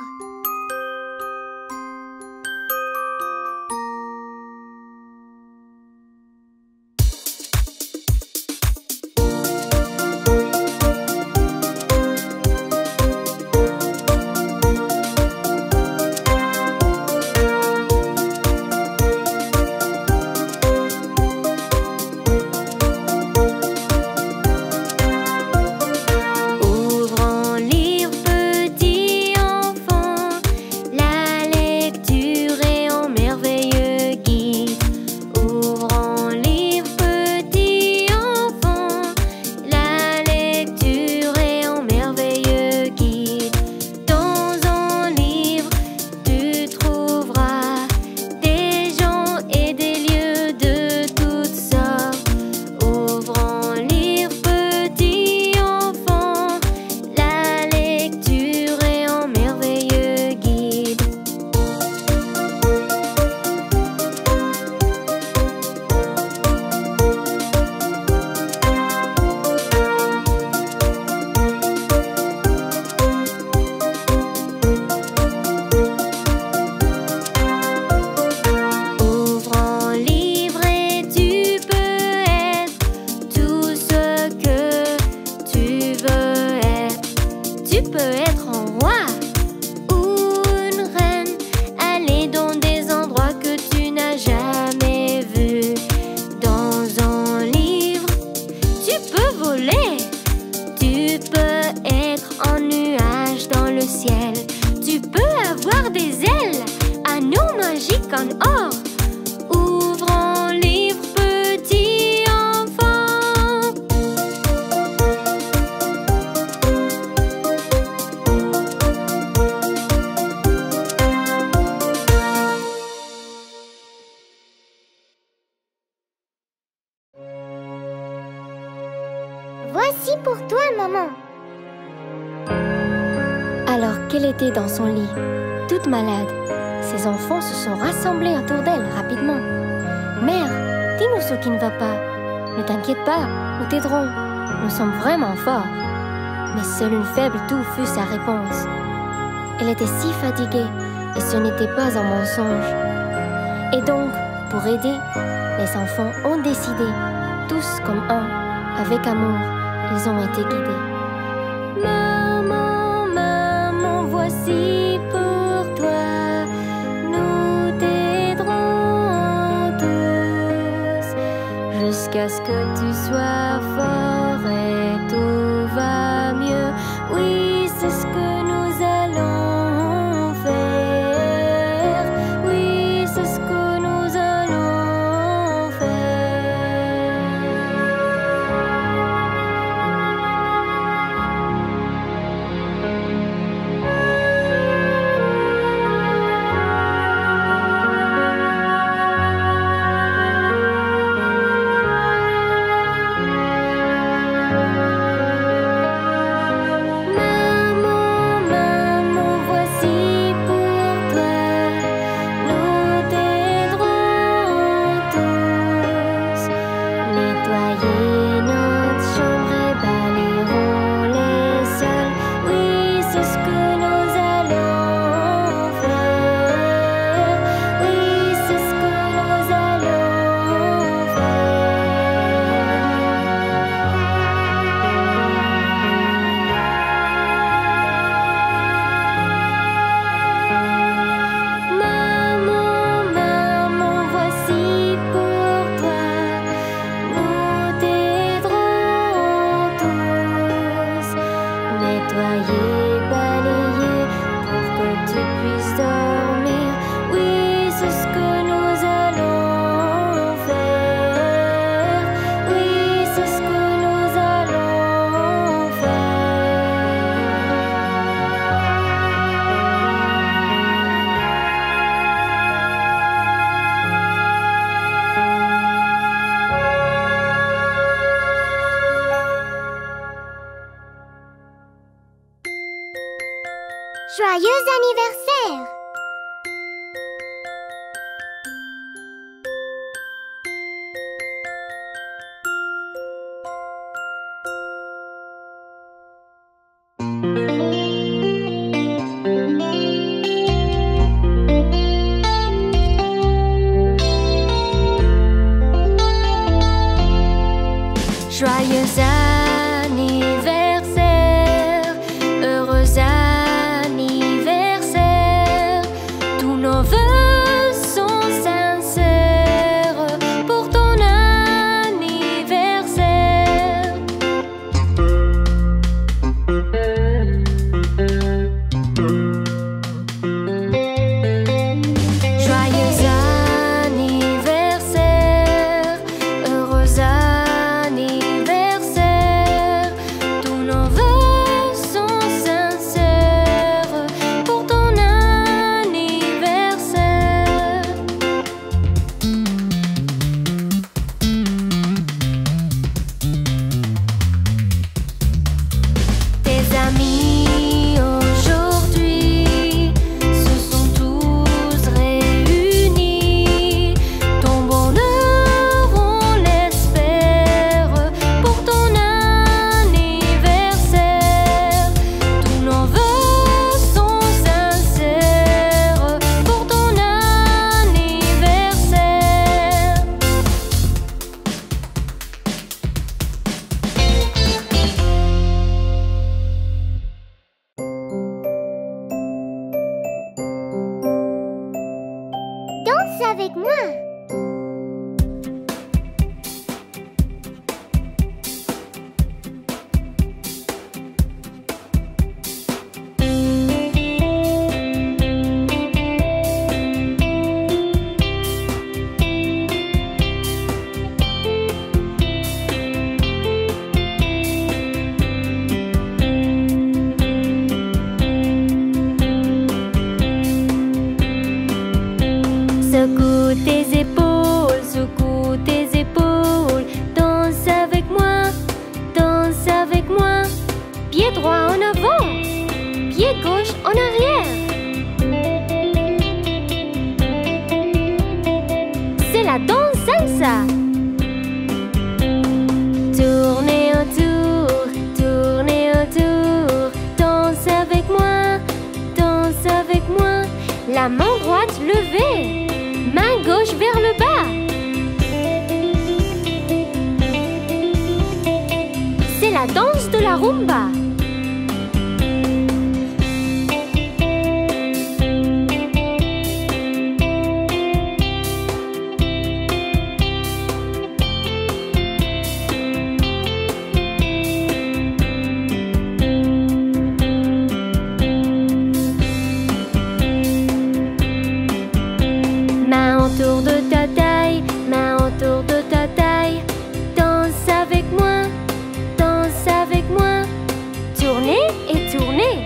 Ouvre un livre, petit enfant. La lecture est un merveilleux guide. Ouvre un livre, petit enfant. La lecture est un merveilleux guide. Dans un livre, tu trouveras des gens et des lieux de toutes sortes. Ouvre un livre, petit enfant. La lecture est un merveilleux guide. Ouvre un livre et tu peux être tout ce que tu veux être. Tu peux être un roi ou une reine, aller dans des endroits que tu n'as jamais vus. Dans un livre, tu peux voler. Tu peux être un nuage dans le ciel. Tu peux avoir des ailes, anneaux magiques en or. Ouvre un livre, petit enfant. Voici pour toi, maman. Alors qu'elle était dans son lit, toute malade, ses enfants se sont rassemblés autour d'elle rapidement. Mère, dis-nous ce qui ne va pas. Ne t'inquiète pas, nous t'aiderons. Nous sommes vraiment forts. Mais seule une faible toux fut sa réponse. Elle était si fatiguée et ce n'était pas un mensonge. Et donc, pour aider, les enfants ont décidé, tous comme un, avec amour, ils ont été guidés. Maman, maman, voici pour toi. Nous t'aiderons tous jusqu'à ce que tu sois fort et tout va mieux. Oui, c'est ce que nous allons faire. Oui, c'est ce que nous allons faire. Joyeux anniversaire! Joyeux anniversaire, heureux anniversaire, tous nos vœux sont sincères pour ton anniversaire. Joyeux anniversaire, heureux anniversaire, tous nos vœux sont sincères pour ton anniversaire. Tes amis aujourd'hui se sont tous réunis. Ton bonheur, on l'espère, pour ton anniversaire. Tous nos vœux sont sincères pour ton anniversaire. Danse avec moi! Secoue tes épaules, danse avec moi. Pied droit en avant, pied gauche en arrière. C'est la danse salsa. Tournez autour, danse avec moi. La main droite levée, main gauche vers le bas. C'est la danse de la rumba. Main autour de ta taille, danse avec moi. Tournez et tournez.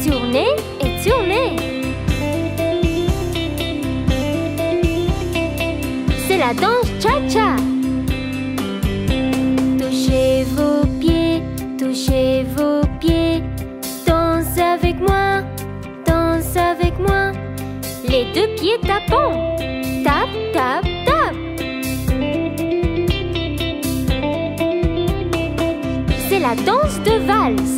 C'est la danse cha-cha. Touchez vos pieds, danse avec moi. Les deux pieds tapant, tape, tape, tape. C'est la danse de valse.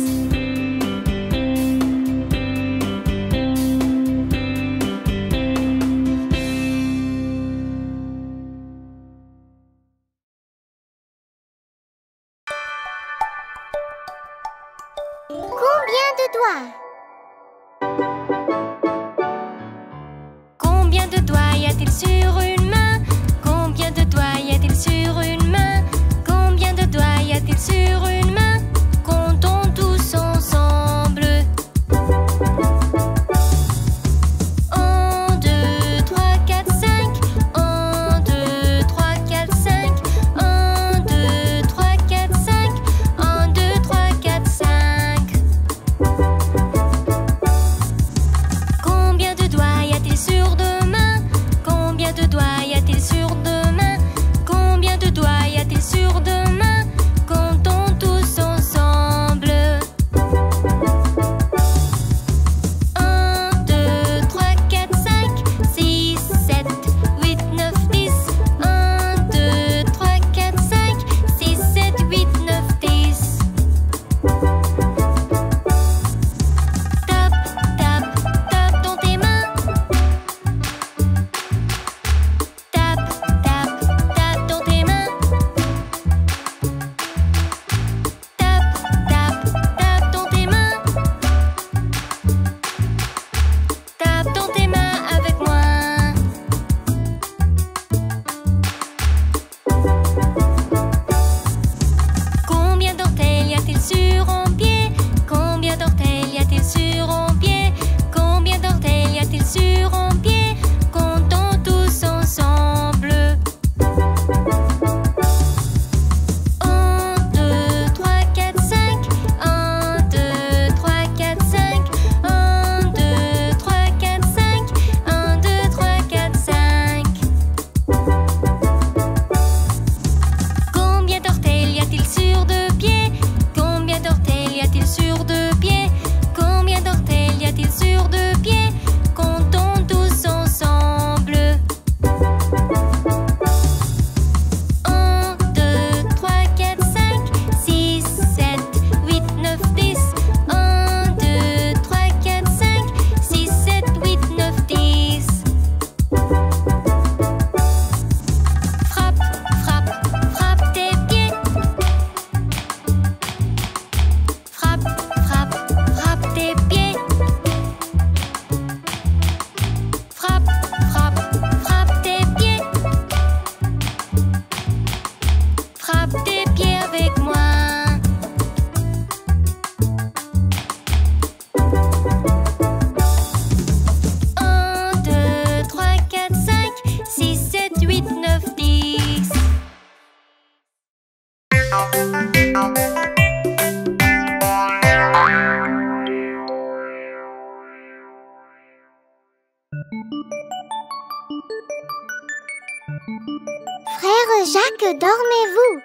Combien de doigts? Combien de doigts y a-t-il sur une main? Combien de doigts y a-t-il sur une main? Combien de doigts y a-t-il sur une main? Comptons tous ensemble. 1, 2, 3, 4, 5. 1, 2, 3, 4, 5. 1, 2, 3, 4, 5. 1, 2, 3, 4, 5. Combien de doigts y a-t-il sur deux mains? Combien de doigts y a-t-il sur deux mains? Combien de doigts y a-t-il sur deux mains? Comptons tous Jacques, dormez-vous?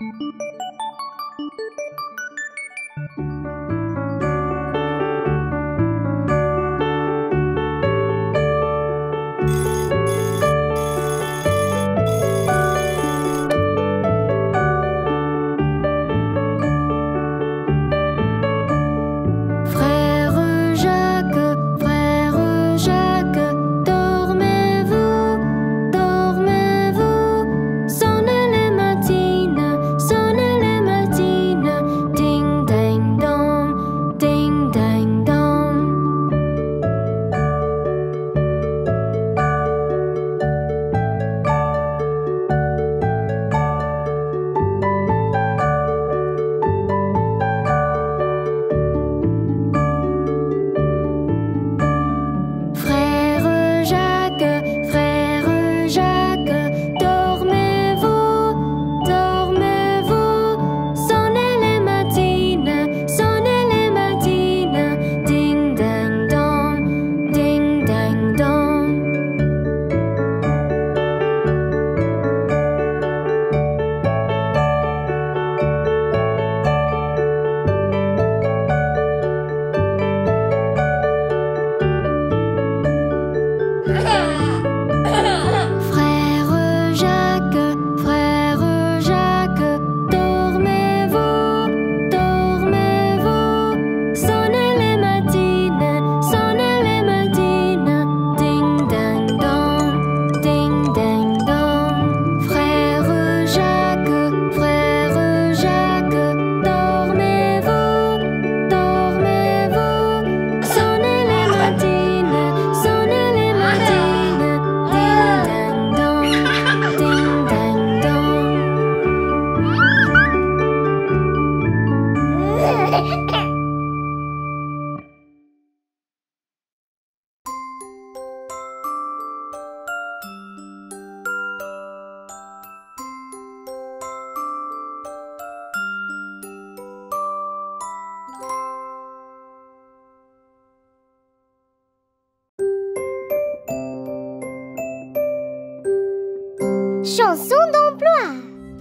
Chanson d'emploi.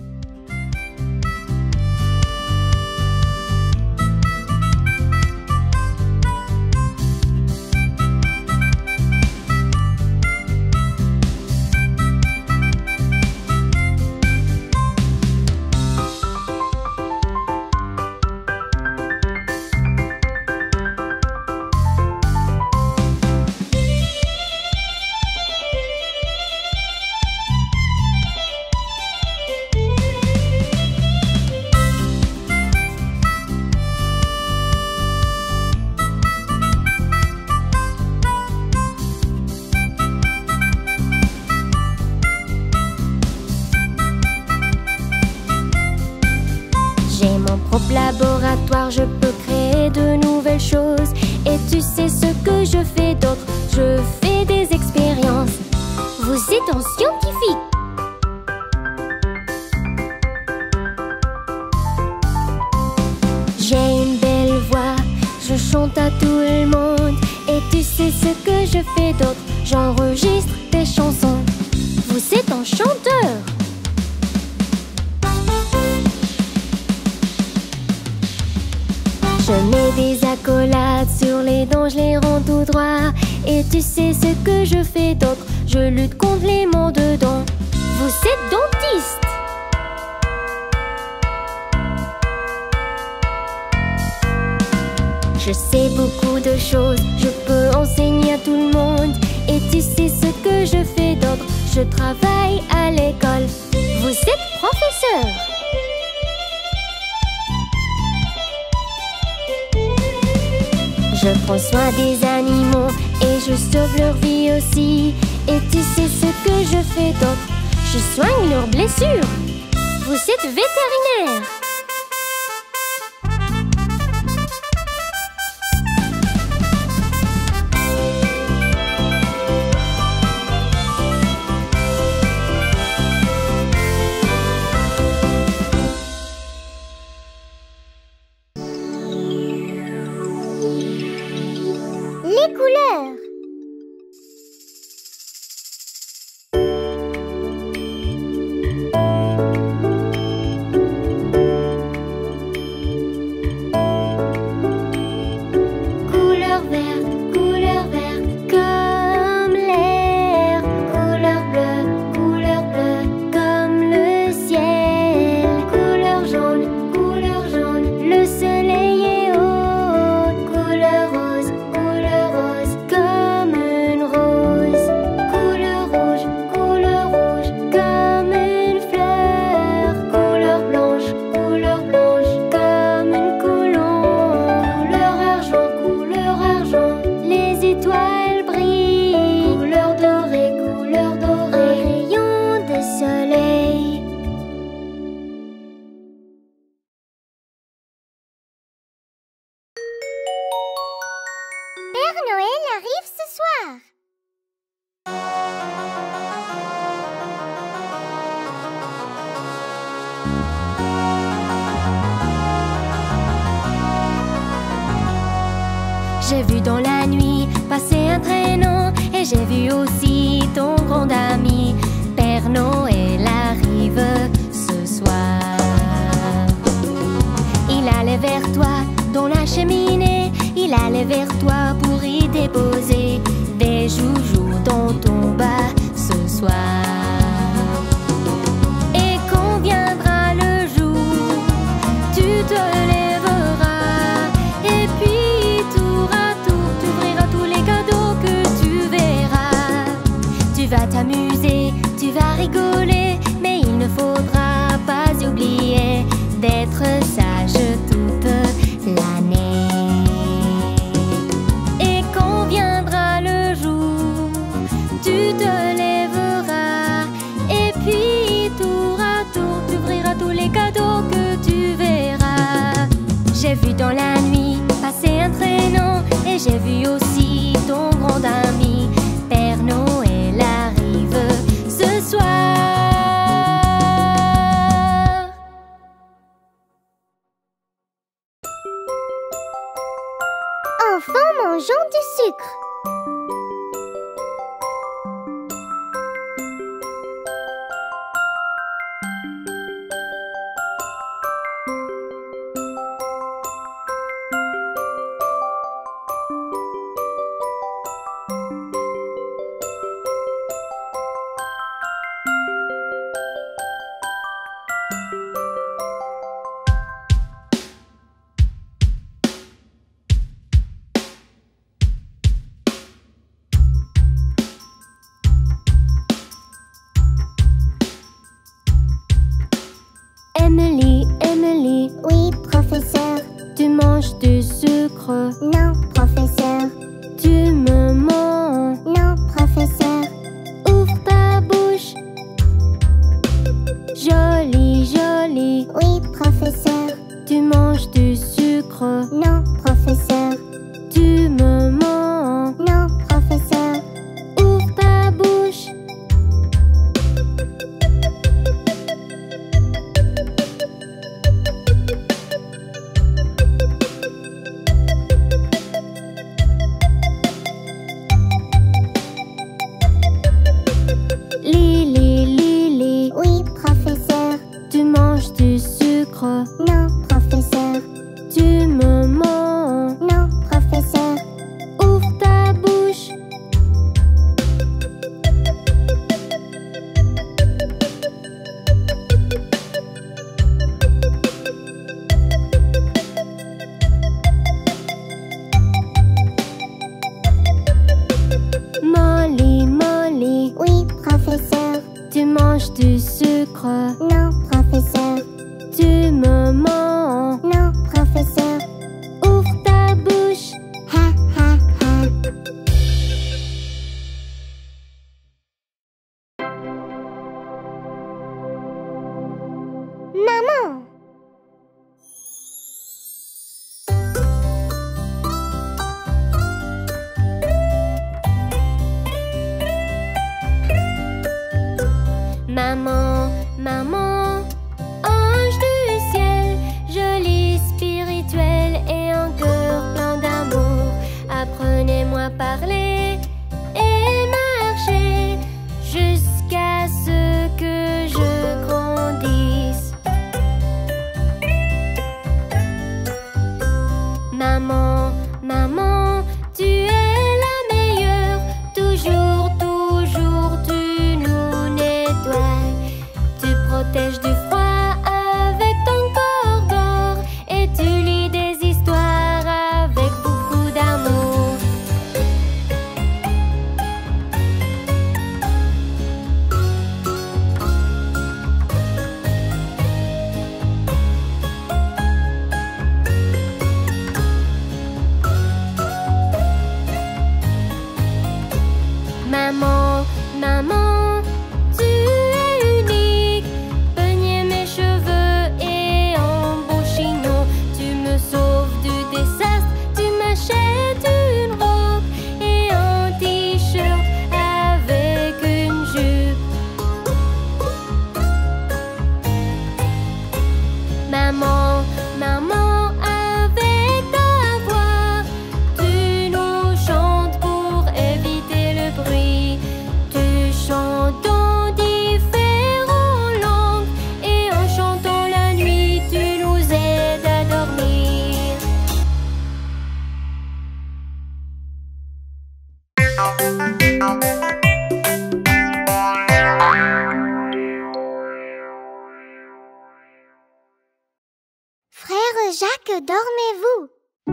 Laboratoire, je peux créer de nouvelles choses. Et tu sais ce que je fais d'autre? Je fais des expériences. Vous êtes un scientifique. J'ai une belle voix, je chante à tout le monde. Et tu sais ce que je fais d'autre? J'enregistre des chansons. Vous êtes un chanteur. Je mets des accolades sur les dents, je les rends tout droit. Et tu sais ce que je fais d'autre? Je lutte contre les maux de dents. Vous êtes dentiste. Je sais beaucoup de choses, je peux enseigner à tout le monde. Et tu sais ce que je fais d'autre? Je travaille à l'école. Vous êtes professeur. Je prends soin des animaux et je sauve leur vie aussi. Et tu sais ce que je fais d'autre? Je soigne leurs blessures. Vous êtes vétérinaire. Les couleurs. Père Noël arrive ce soir. J'ai vu dans la nuit passer un traîneau et j'ai vu aussi ton grand ami. Père Noël arrive ce soir. Il allait vers toi dans la cheminée, il allait vers toi pour y déposer des joujoux dans ton bas ce soir. Et quand viendra le jour, tu te lèveras et puis tour à tour, tu ouvriras tous les cadeaux que tu verras. Tu vas t'amuser, tu vas rigoler, mais il ne faudra pas oublier d'être sage toute l'année. Et quand viendra le jour, tu te lèveras et puis tour à tour, tu ouvriras tous les cadeaux que tu verras. J'ai vu dans la nuit passer un traîneau et j'ai vu aussi ton grand ami. Père Noël arrive ce soir. Enfants mangeant du sucre. Emily, Emily, Oui, professeur. tu manges du sucre. Non, professeur. Tu me mens. Non, professeur. Ouvre ta bouche. Jolie, jolie, Oui, professeur. tu manges du sucre. Non, professeur. Tu me mens. Non, professeur. Ouvre ta bouche. Jacques, dormez-vous?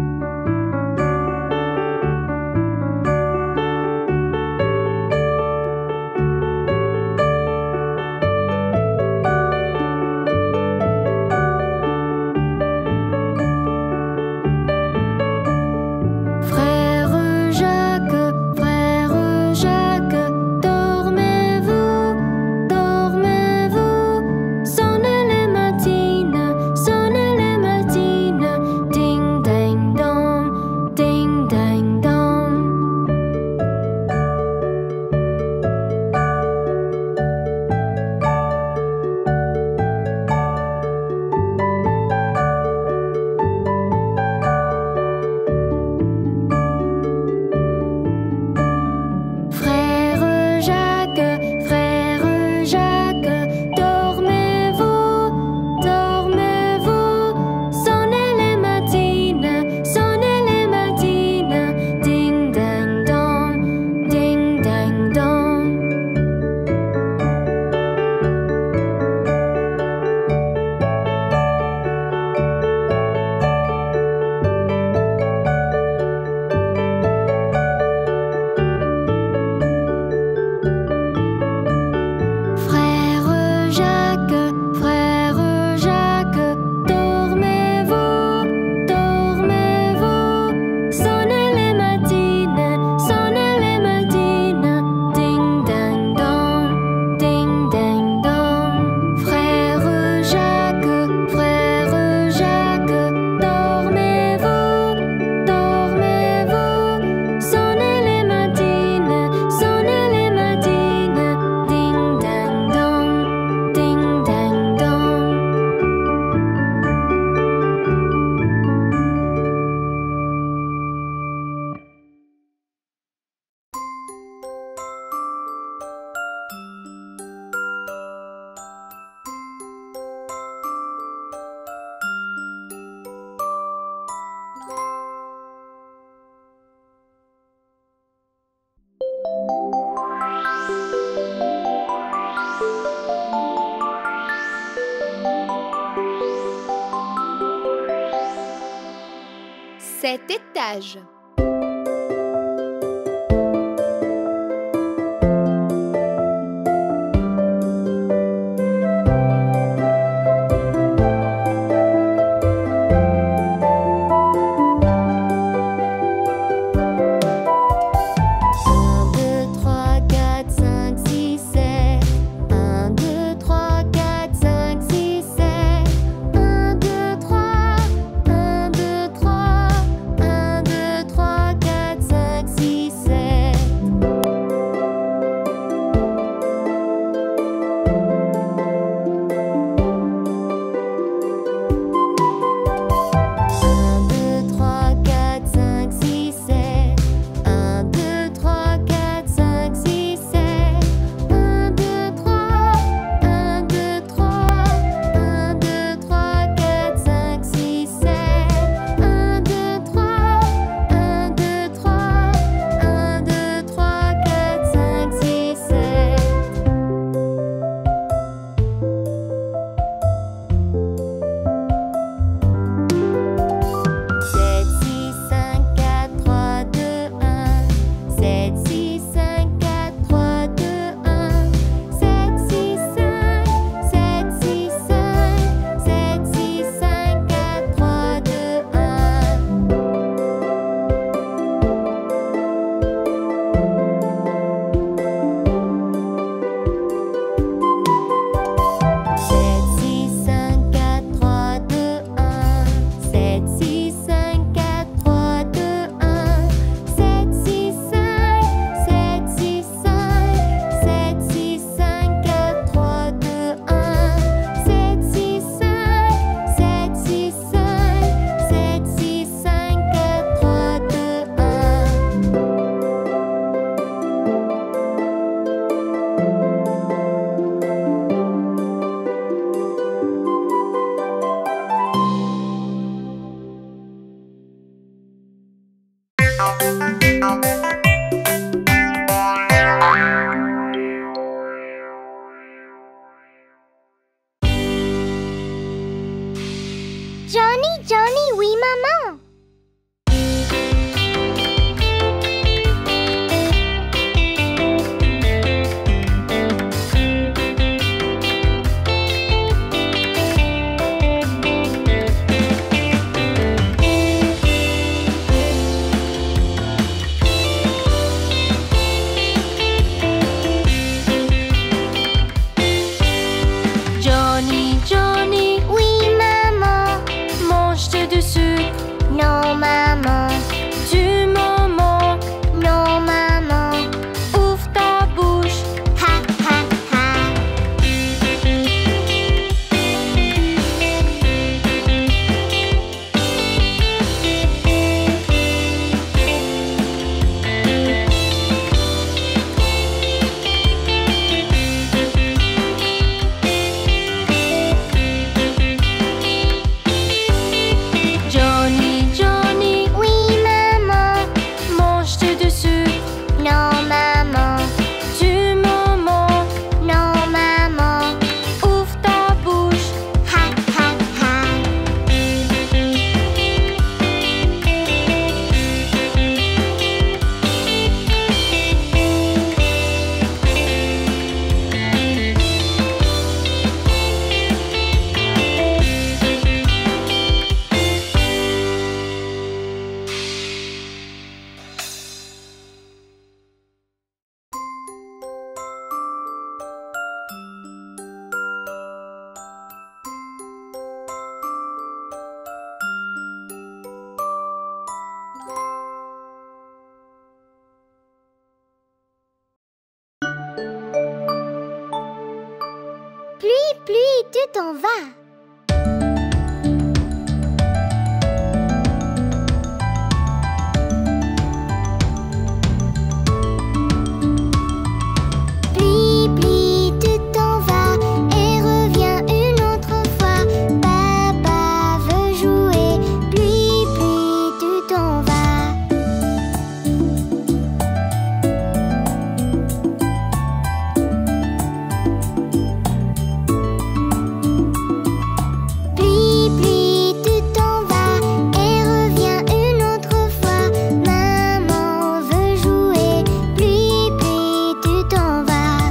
Cet étage. Johnny, maman. Johnny, Johnny, Oui, maman. mange-tu du sucre? Non, maman. Tu m'en manques. Non, maman. Ouvre ta bouche. Ha, ha, ha. Johnny, Johnny, Oui, maman. mange-tu du sucre? Non, maman. Tu m'en manques. Non, maman. Ouvre ta bouche. Ha, ha, ha. Pluie, tu t'en vas. Pluie, tu t'en vas et reviens une autre fois. Papa veut jouer. Pluie, tu t'en vas. Pluie, tu t'en vas et reviens une autre fois. Maman veut jouer. Pluie, tu t'en vas.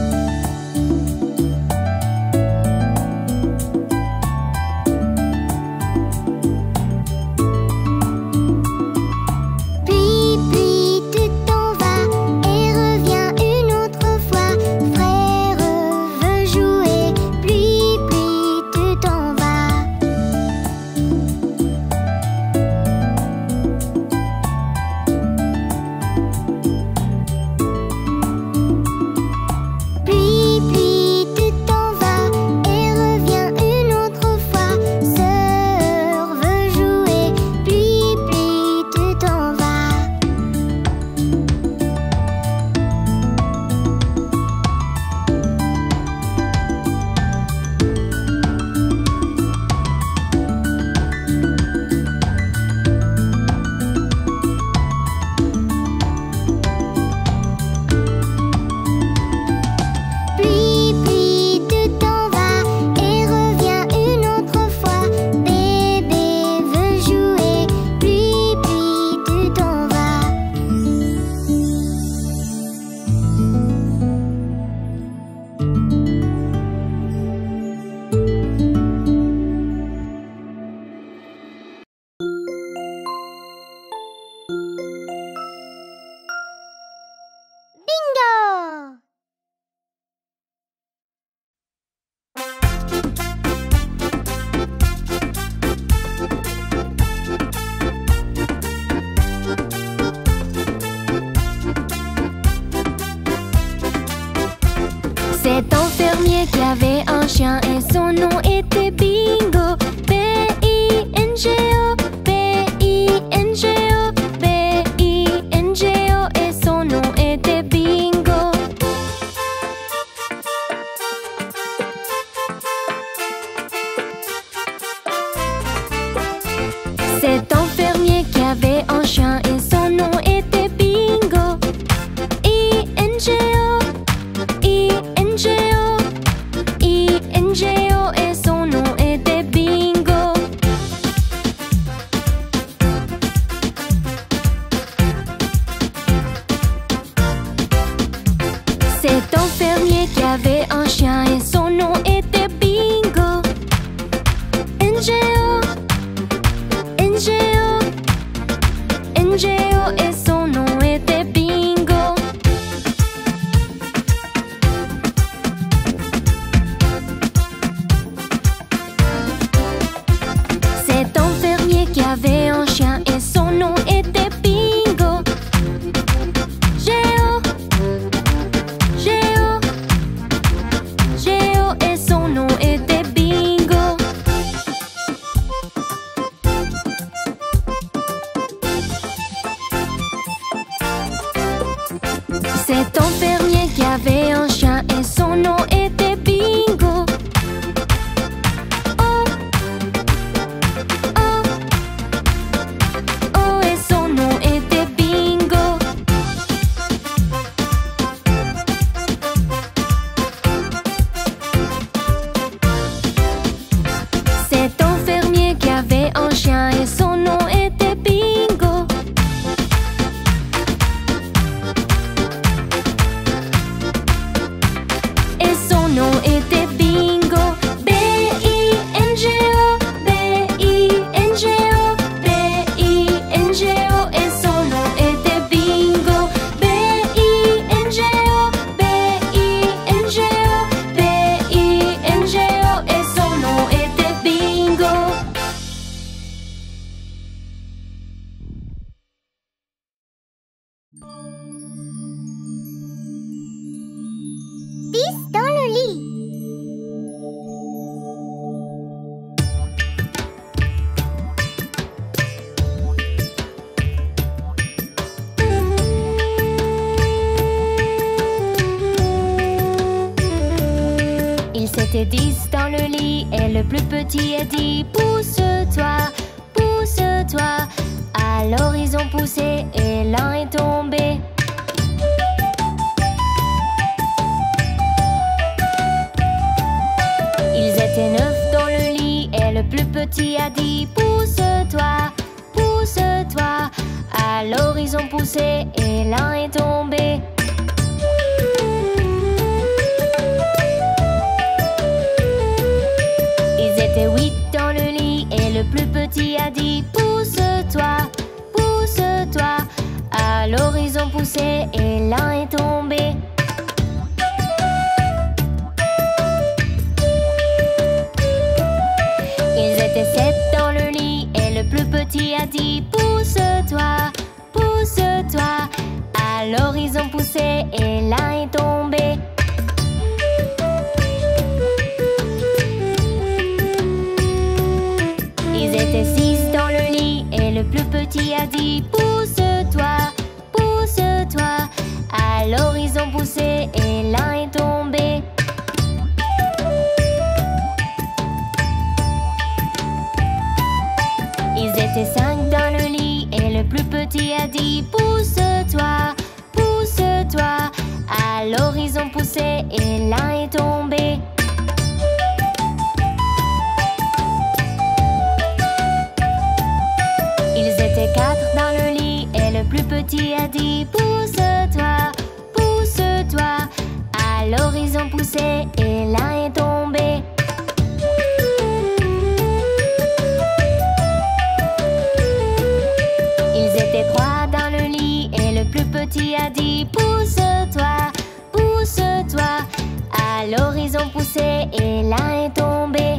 Pluie, tu t'en vas et reviens une autre fois. Frère veut jouer. Pluie, tu t'en vas. Pluie, tu t'en vas et reviens une autre fois. Sœur veut jouer. Pluie, tu t'en vas. Pluie, tu t'en vas et reviens une autre fois. Bébé veut jouer. Pluie, tu t'en vas. Bingo! C'est un fermier qui avait un chien et son nom était Bingo. B-I-N-G-O, B-I-N-G-O, B-I-N-G-O et son nom était Bingo. C'est un fermier qui avait un chien et son nom était Bingo. I-N-G-O, I-N-G-O, I-N-G-O et son nom était Bingo. N-G-O et son nom était Bingo. Cet enfermier qui avait un chien et son nom était Bingo. Géo, Géo, Géo et son nom était Bingo. Cet enfermier qui avait un chien et son nom était Bingo. Oh, oh, oh et son nom était Bingo. Cet enfermier qui avait un chien et son nom était Bingo. Et son nom était Bingo. B-I-N-G-O, B-I-N-G-O, B-I-N-G-O et son nom était Bingo. B-I-N-G-O, B-I-N-G-O, B-I-N-G-O et son nom était Bingo. Pisse dans le lit. Ils étaient 10 dans le lit et le plus petit a dit pousse-toi, pousse-toi. Alors ils ont poussé et l'un est tombé. Ils étaient 9 dans le lit et le plus petit a dit pousse-toi, pousse-toi. Alors ils ont poussé et l'un est tombé. Ils étaient 8 dans le lit et le plus petit a dit pousse-toi, pousse-toi. Alors ils ont poussé et l'un est tombé. Ils étaient 7 dans le lit et le plus petit a dit pousse-toi, pousse-toi. Alors ils ont poussé et l'un est tombé. Ils étaient 6 dans le lit et le plus petit a dit pousse-toi, pousse-toi. Alors ils ont poussé et l'un est tombé. Ils étaient 5 dans le lit et le plus petit a dit pousse-toi, pousse-toi. Alors ils ont poussé et l'un est tombé. Ils étaient 4 dans le lit et le plus petit a dit pousse-toi, pousse-toi. Alors ils ont poussé et l'un est tombé. Ils étaient 3 dans le lit et le plus petit a dit pousse-toi, pousse-toi. Alors ils ont poussé et l'un est tombé.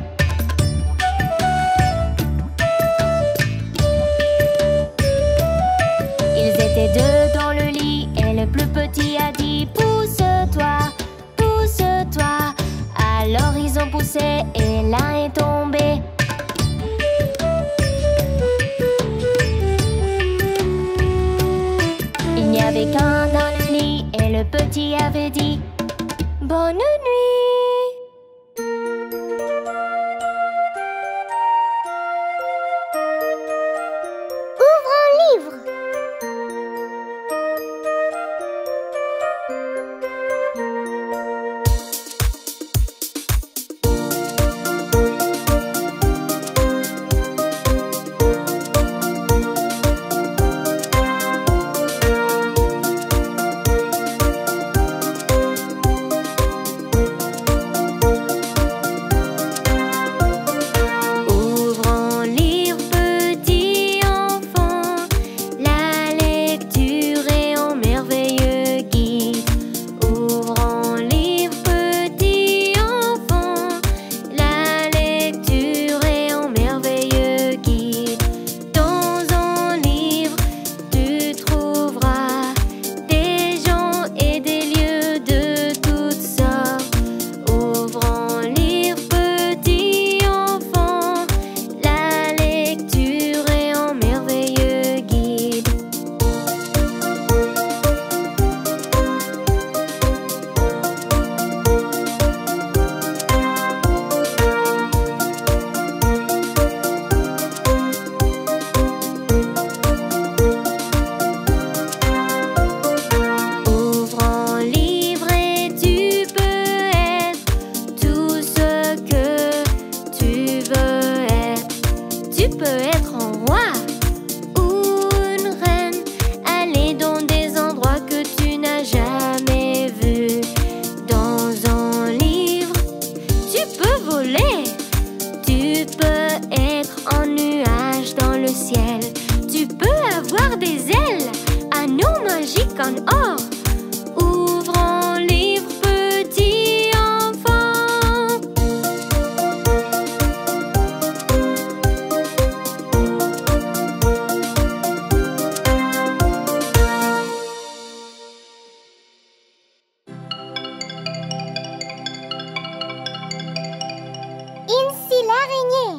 Ils étaient 2 dans le lit et le plus petit a dit pousse-toi, pousse-toi. Alors ils ont poussé et l'un est tombé. Il n'y avait qu'un dans le lit et le petit avait dit bonne nuit. Ouvre un livre. disque en or. Ouvrons livre, petit enfant. Incy l'araignée.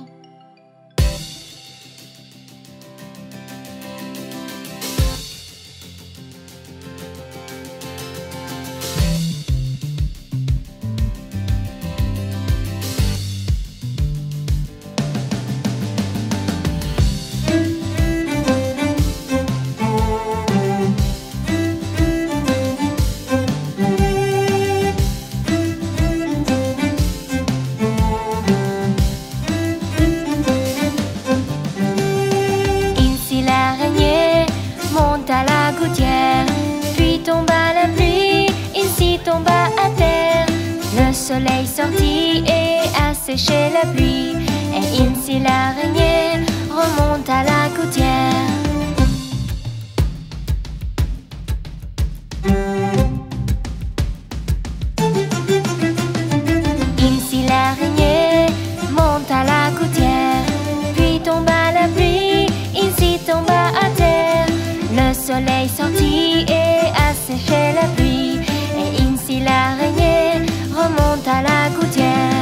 Incy l'araignée monte à la gouttière, puis tombe à la pluie. Incy tomba à terre. Le soleil sortit et a séché la pluie. Et Incy l'araignée remonte à la gouttière. Incy l'araignée monte à la gouttière, puis tombe à la pluie. Incy tomba à terre. Le soleil sortit et a séché la pluie. Et Incy l'araignée remonte à la gouttière.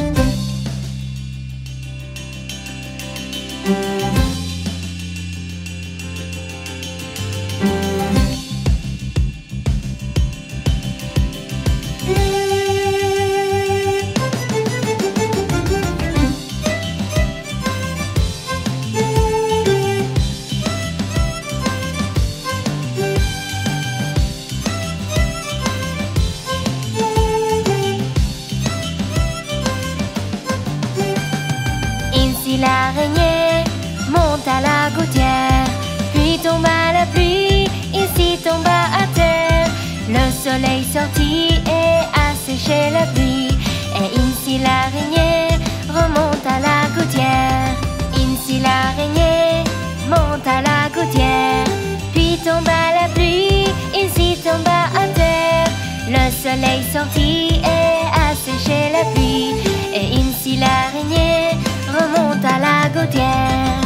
Incy l'araignée monte à la gouttière, puis tombe à la pluie. Incy tomba à terre. Le soleil sortit et a séché la pluie. Et Incy l'araignée remonte à la gouttière. Incy l'araignée monte à la gouttière, puis tombe à la pluie. Incy tomba à terre. Le soleil sortit et a séché la pluie. Et Incy l'araignée remonte à la gouttière.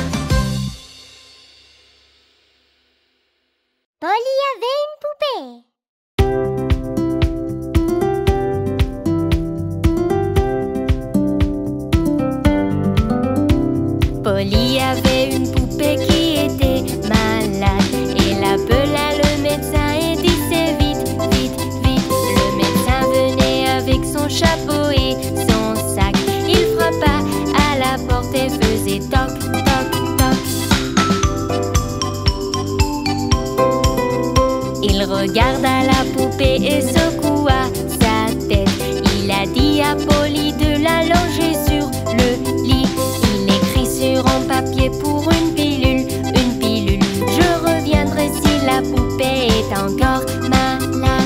Polly avait une poupée. Polly avait une poupée qui était malade. Elle appela le médecin et disait vite, vite, vite. Le médecin venait avec son chapeau et son sac. Il frappa à la porte et faisait toc, toc, toc. Il regarda la poupée et secoua sa tête. Il a dit à Polly de l'allonger sur le lit. Il écrit sur un papier pour une pilule, une pilule. Je reviendrai si la poupée est encore malade.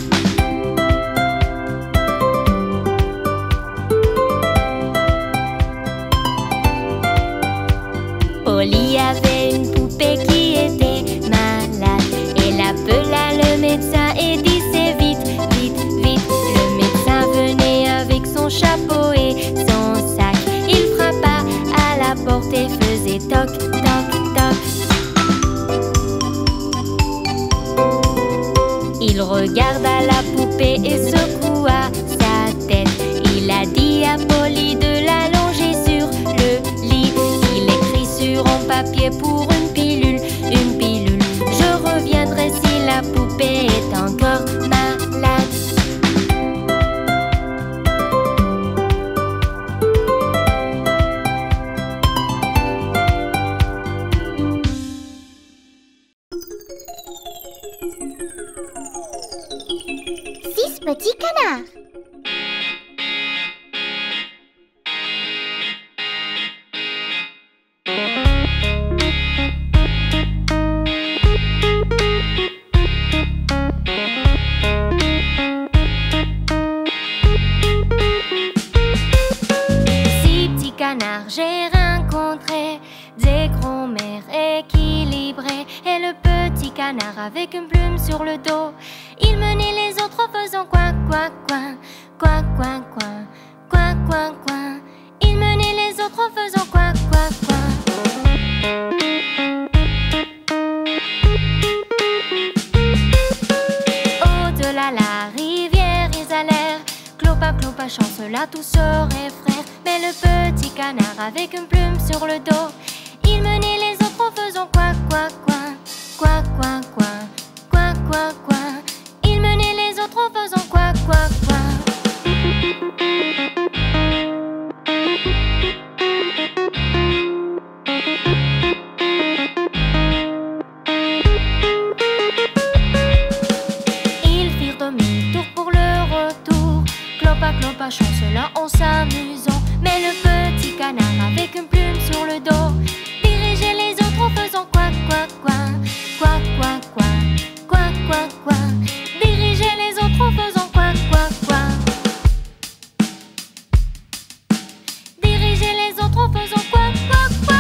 Polly avait une poupée qui était malade. Elle appela le médecin et disait vite, vite, vite. Le médecin venait avec son chapeau et son sac. Il frappa à la porte et faisait toc, toc, toc. Il regarda la poupée et secoua sa tête. Il a dit à Polly de l'allonger sur le lit. Il écrit sur un papier pour une pilule, une pilule. Je reviendrai si la poupée est encore malade. Six petits canards. Six petits canards, j'ai rencontré des grands-mères équilibrées. Et le petit canard canard avec une plume sur le dos. Il menait les autres en faisant coin, coin, coin, coin, coin, coin, coin, coin, coin. Il menait les autres en faisant coin, coin, coin. Au-delà la rivière ils allèrent. Clopin, clopin, chancela, tous sœurs et frères. Mais le petit canard avec une plume sur le dos, il menait les autres en faisant coin, coin, coin, coin, coin, coin, coin, coin, coin. Il menait les autres en faisant coin, coin, coin. Ils firent demi-tour pour le retour. Clopin, clopin, chancela en s'amusant. Mais le petit canard avec une plume sur le dos dirigeait les autres en faisant coin, coin, coin, coin, coin, coin, coin, coin, coin. Dirigeait les autres en faisant coin, coin, coin. Dirigeait les autres en faisant coin, coin, coin.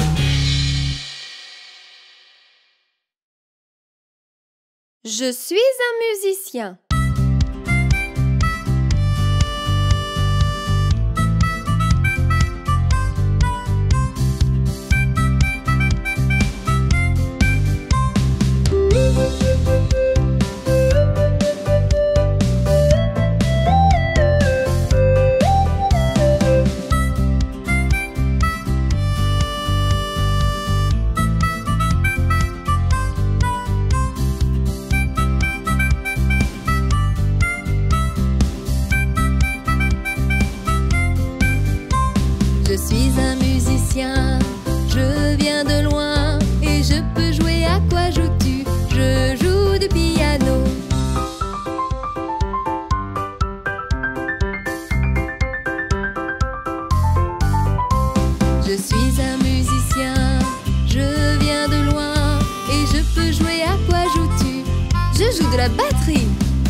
Je suis un musicien. Je suis un musicien, je viens de loin et je peux jouer. À quoi joues-tu? Je joue du piano. Je suis un musicien, je viens de loin et je peux jouer. À quoi joues-tu? Je joue de la batterie.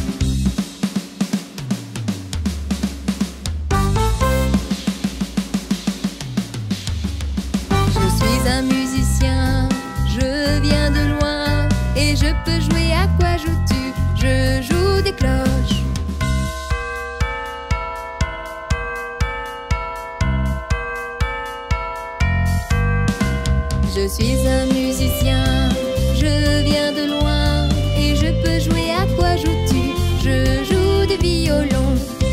Un musicien, je viens de loin et je peux jouer. À quoi joues-tu? Je joue des cloches. Je suis un musicien, je viens de loin et je peux jouer. À quoi joues-tu? Je joue du violon.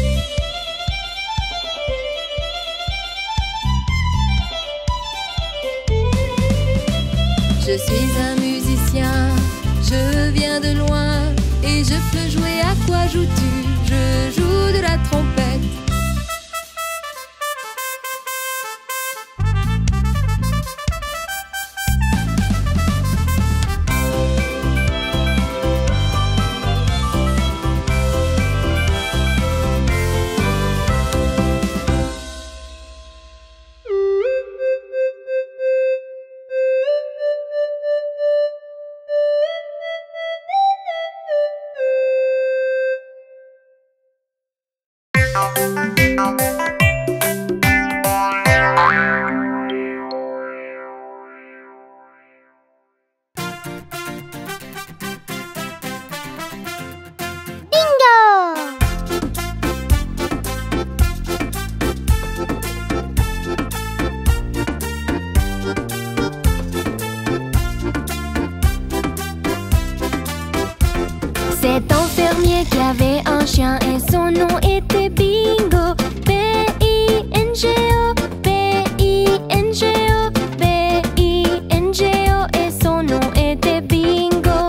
Je suis un musicien, je viens de loin et je peux jouer. À quoi joues-tu? Je joue de la trompette. C'est un fermier qui avait un chien et son nom était Bingo. B-I-N-G-O, B-I-N-G-O, B-I-N-G-O et son nom était Bingo.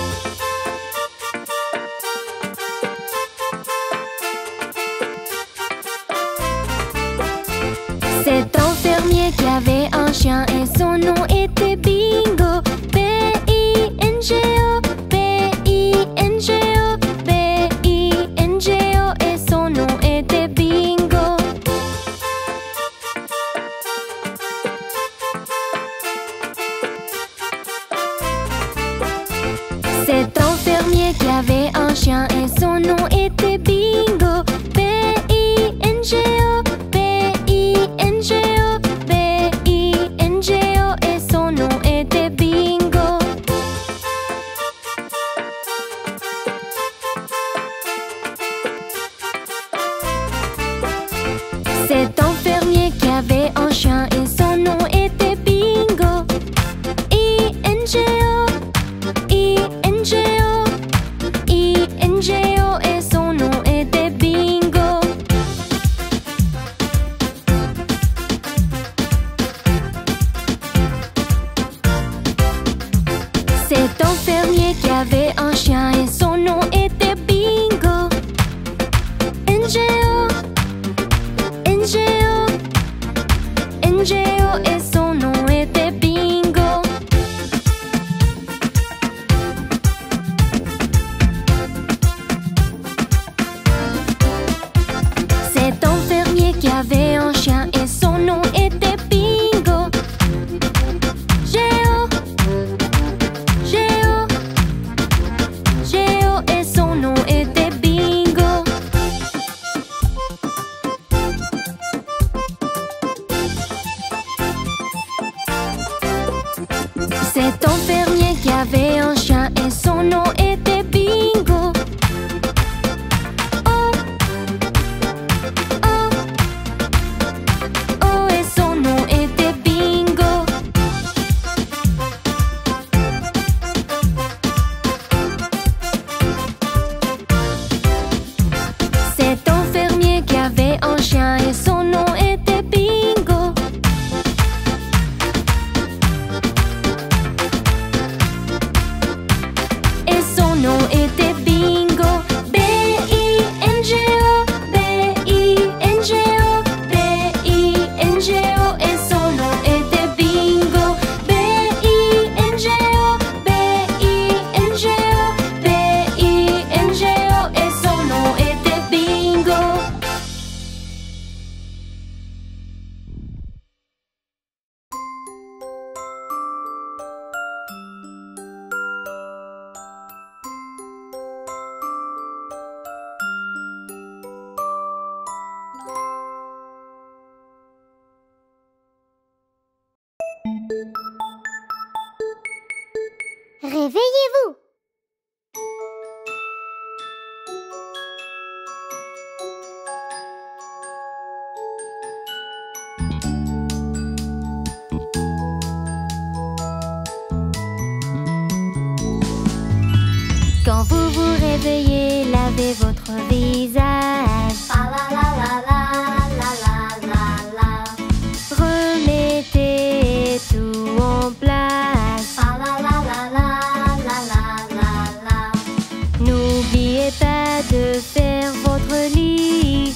C'est un fermier qui avait un chien et son nom était Bingo. B-I-N-G-O, B-I-N-G-O, B-I-N-G-O et son nom était Bingo. C'est un fermier qui avait un chien et son nom était Bingo. B-I-N-G-O, B-I-N-G-O, B-I-N-G-O et son nom était Bingo. C'est un fermier qui avait un chien et son nom était Bingo. NGO, NGO, NGO et son nom était Bingo. C'est un fermier qui avait un chien et son nom était Bingo. Géo, Géo, Géo et son nom était Bingo. C'est un fermier qui avait un chien et son nom était Bingo. Oh, oh, oh et son nom était Bingo. C'est un fermier qui avait un chien et son nom était Bingo. Et son nom était Bingo. B-I-N-G-O, B-I-N-G-O, B-I-N-G-O et son nom était Bingo. B-I-N-G-O, B-I-N-G-O, B-I-N-G-O et son nom était Bingo. Réveillez-vous! Quand vous vous réveillez, lavez votre visage. Remettez tout en place. N'oubliez pas de faire votre lit.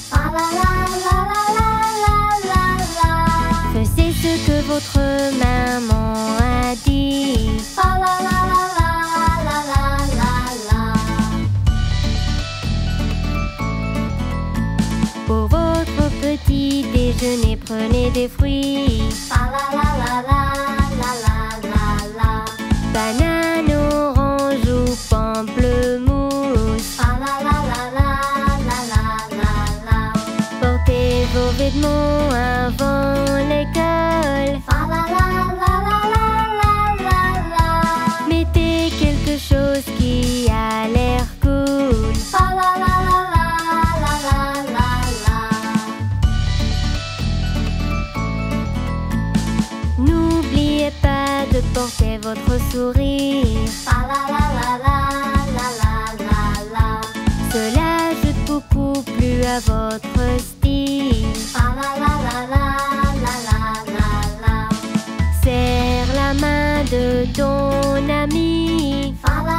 Faisiez ce que votre maman a dit. Pour votre petit déjeuner, prenez des fruits. Banane, orange ou pamplemousse. Portez vos vêtements avant l'école. Mettez quelque chose qui a l'air cool. N'oubliez pas de porter votre sourire. Cela ajoute beaucoup plus à votre style. Serre la main de ton ami.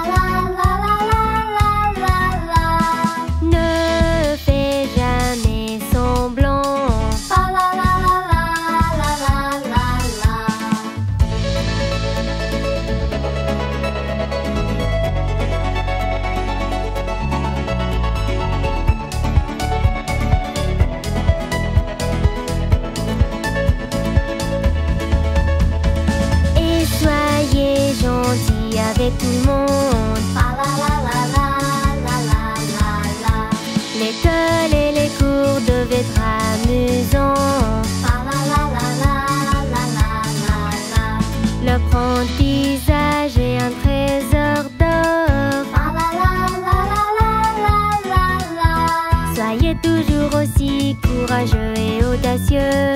Ne fais jamais semblant. Et soyez gentils avec tout le monde. L'école et les cours doivent être amusants. L'apprentissage est un trésor d'or. Soyez toujours aussi courageux et audacieux.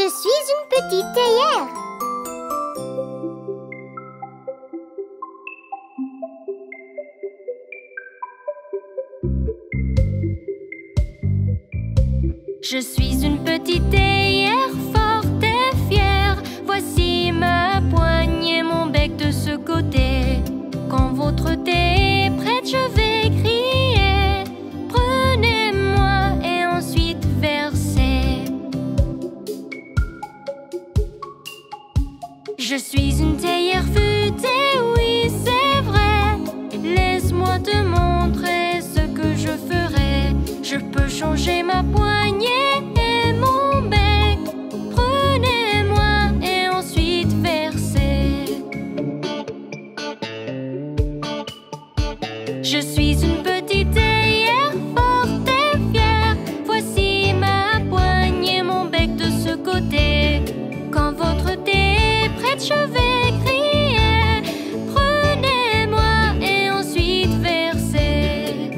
suis une petite théière. Je suis une petite théière forte et fière. Voici ma poignée, mon bec de ce côté. Quand votre thé est prête, je vais crier. Prenez-moi et ensuite versez. Je suis une théière futée, oui c'est vrai. Laisse-moi te montrer ce que je ferai. Je peux changer ma poignée et mon bec. Prenez-moi et ensuite versez. Je suis une petite théière forte et fière. Voici ma poignée, mon bec de ce côté. Quand votre thé est prête, je vais crier. Prenez-moi et ensuite versez.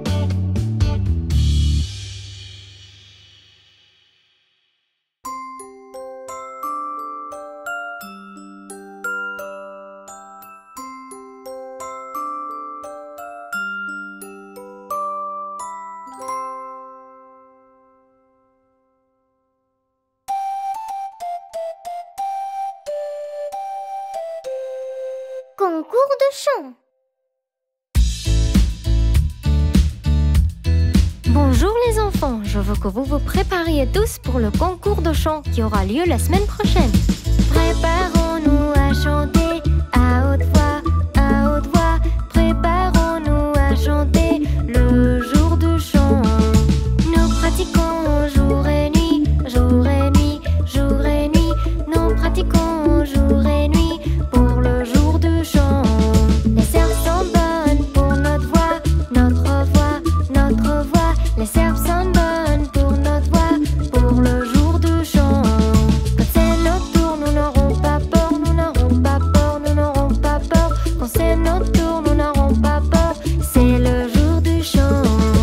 Concours de chant. Bonjour les enfants, je veux que vous vous prépariez tous pour le concours de chant qui aura lieu la semaine prochaine. Préparons-nous à chanter à haute voix, à haute voix. Préparons-nous à chanter le jour du chant. Nous pratiquons jour et nuit, jour et nuit, jour et nuit. Nous pratiquons jour et nuit pour le jour du chant. Les serves sont bonnes pour notre voix, notre voix, notre voix. Les serves sont bonnes pour notre voix, pour le jour du chant. Quand c'est notre tour, nous n'aurons pas peur, nous n'aurons pas peur, nous n'aurons pas peur. Quand c'est notre tour, nous n'aurons pas peur, c'est le jour du chant.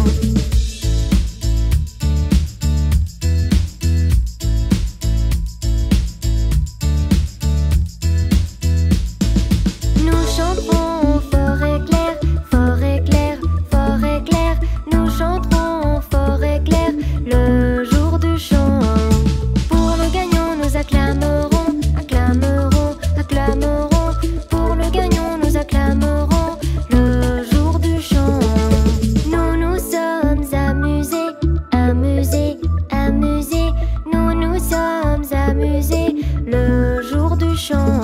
Nous chanterons fort et clair, fort et clair, fort et clair. Nous chanterons fort et clair le jour du chant. Pour le gagnant, nous acclamerons, acclamerons, acclamerons. Pour le gagnant, nous acclamerons le jour du chant. Nous nous sommes amusés, amusés, amusés. Nous nous sommes amusés le jour du chant.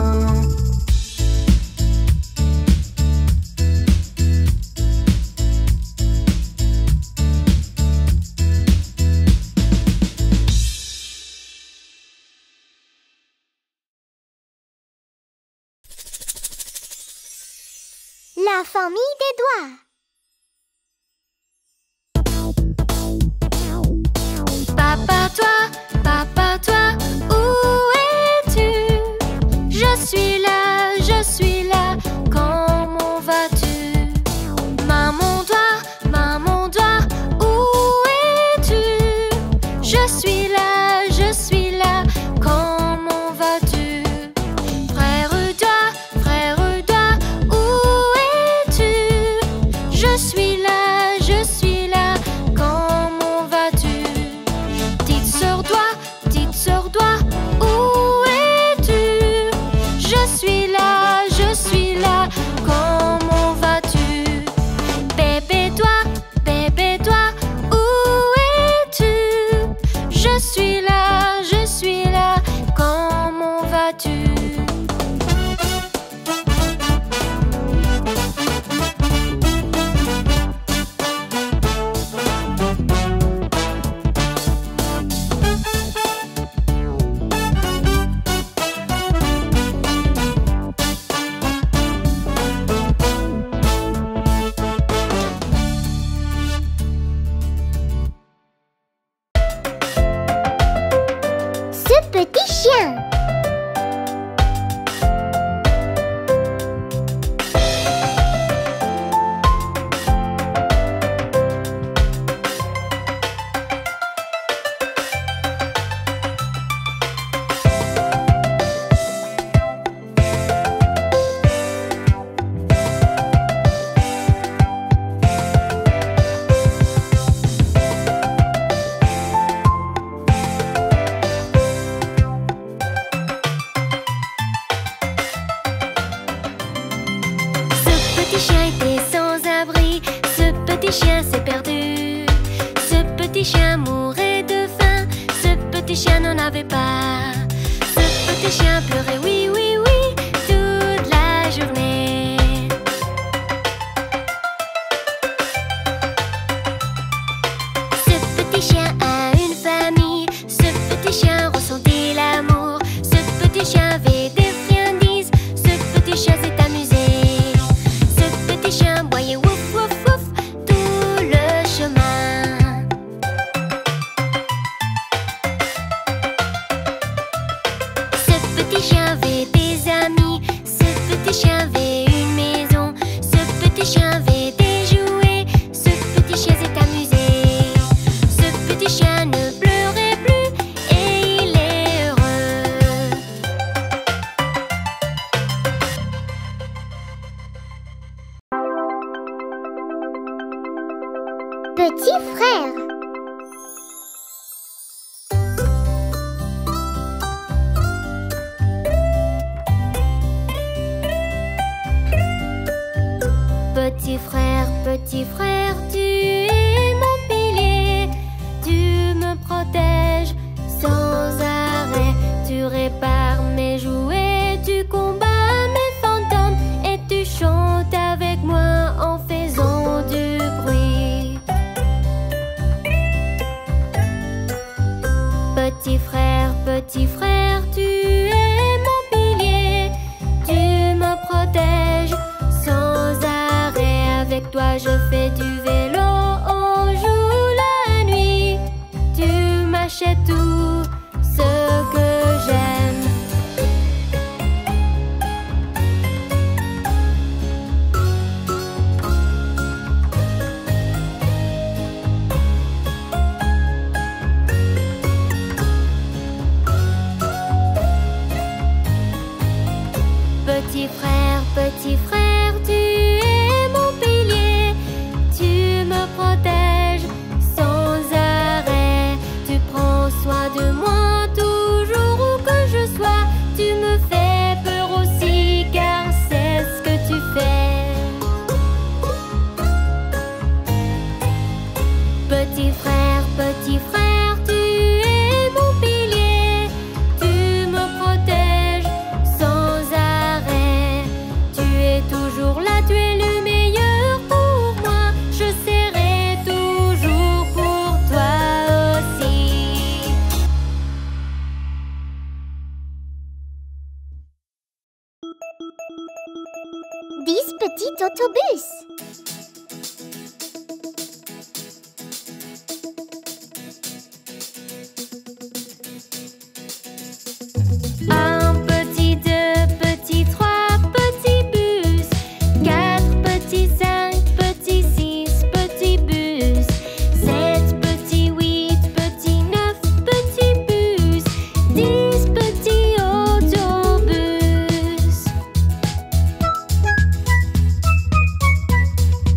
La famille des doigts. Papa toi, où es-tu? Je suis là, comment vas-tu? Maman doigt, où es-tu? Je suis là, comment vas-tu? Frère doigt, où es-tu? petit chien s'est perdu. Ce petit chien mourait de faim. Ce petit chien n'en avait pas. Ce petit chien pleurait oui, oui, oui toute la journée. Ce petit chien a une famille. Ce petit chien ressentait l'amour. Ce petit chien avait des friandises. Ce petit chien s'est amusé. Ce petit chien boyait wouf, wouf, wouf tout le chemin. Ce petit chien avait des amis. Ce petit chien avait une maison. Ce petit chien avait des jouets. Ce petit chien s'est amusé. Ce petit chien ne pleurait plus et il est heureux. Petit frère. Petit frère, tu es mon pilier. Tu me protèges sans arrêt. Tu répares mes jouets, tu combats mes fantômes et tu chantes avec moi en faisant du bruit. Petit frère, tu es mon pilier. Tu me protèges sans arrêt. Avec toi je fais du vélo, on joue la nuit. Tu m'achètes tout ce que j'aime. Petit frère, tu es mon pilier. Tu me protèges sans arrêt. Tu prends soin de moi toujours où que je sois. Tu me fais peur aussi car c'est ce que tu fais. Petit frère, tu es mon pilier. Tu me protèges sans arrêt. Tu es toujours là, tu es le meilleur pour moi. Je serai toujours pour toi aussi. 10 petits autobus. Un petit, deux petits, trois petits bus. 4 petits, 5 petits, 6 petits bus. 7 petits, 8 petits, 9 petits bus. 10 petits autobus.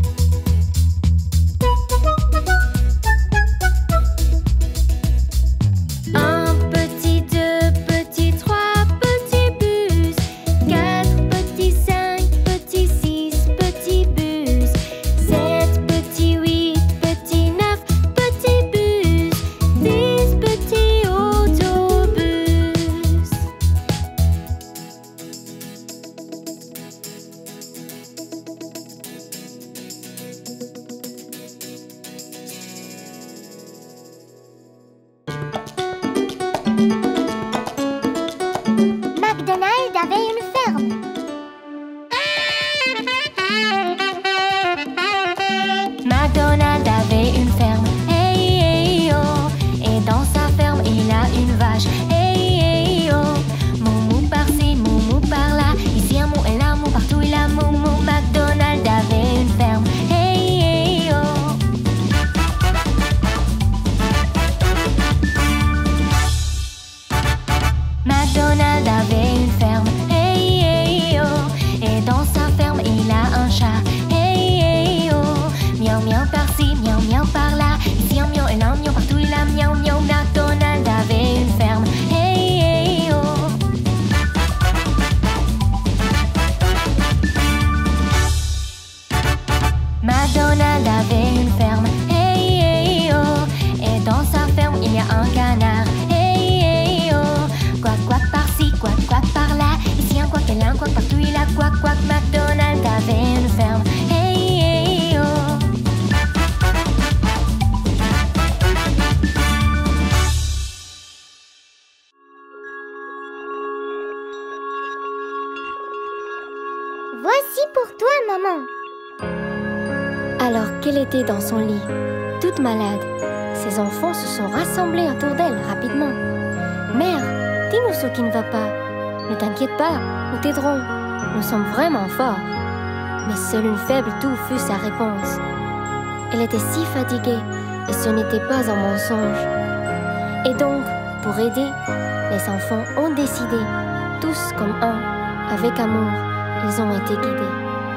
maman. Alors qu'elle était dans son lit, toute malade, ses enfants se sont rassemblés autour d'elle rapidement. « Mère, dis-nous ce qui ne va pas. Ne t'inquiète pas, nous t'aiderons. Nous sommes vraiment forts. » Mais seule une faible toux fut sa réponse. Elle était si fatiguée et ce n'était pas un mensonge. Et donc, pour aider, les enfants ont décidé, tous comme un, avec amour, ils ont été guidés.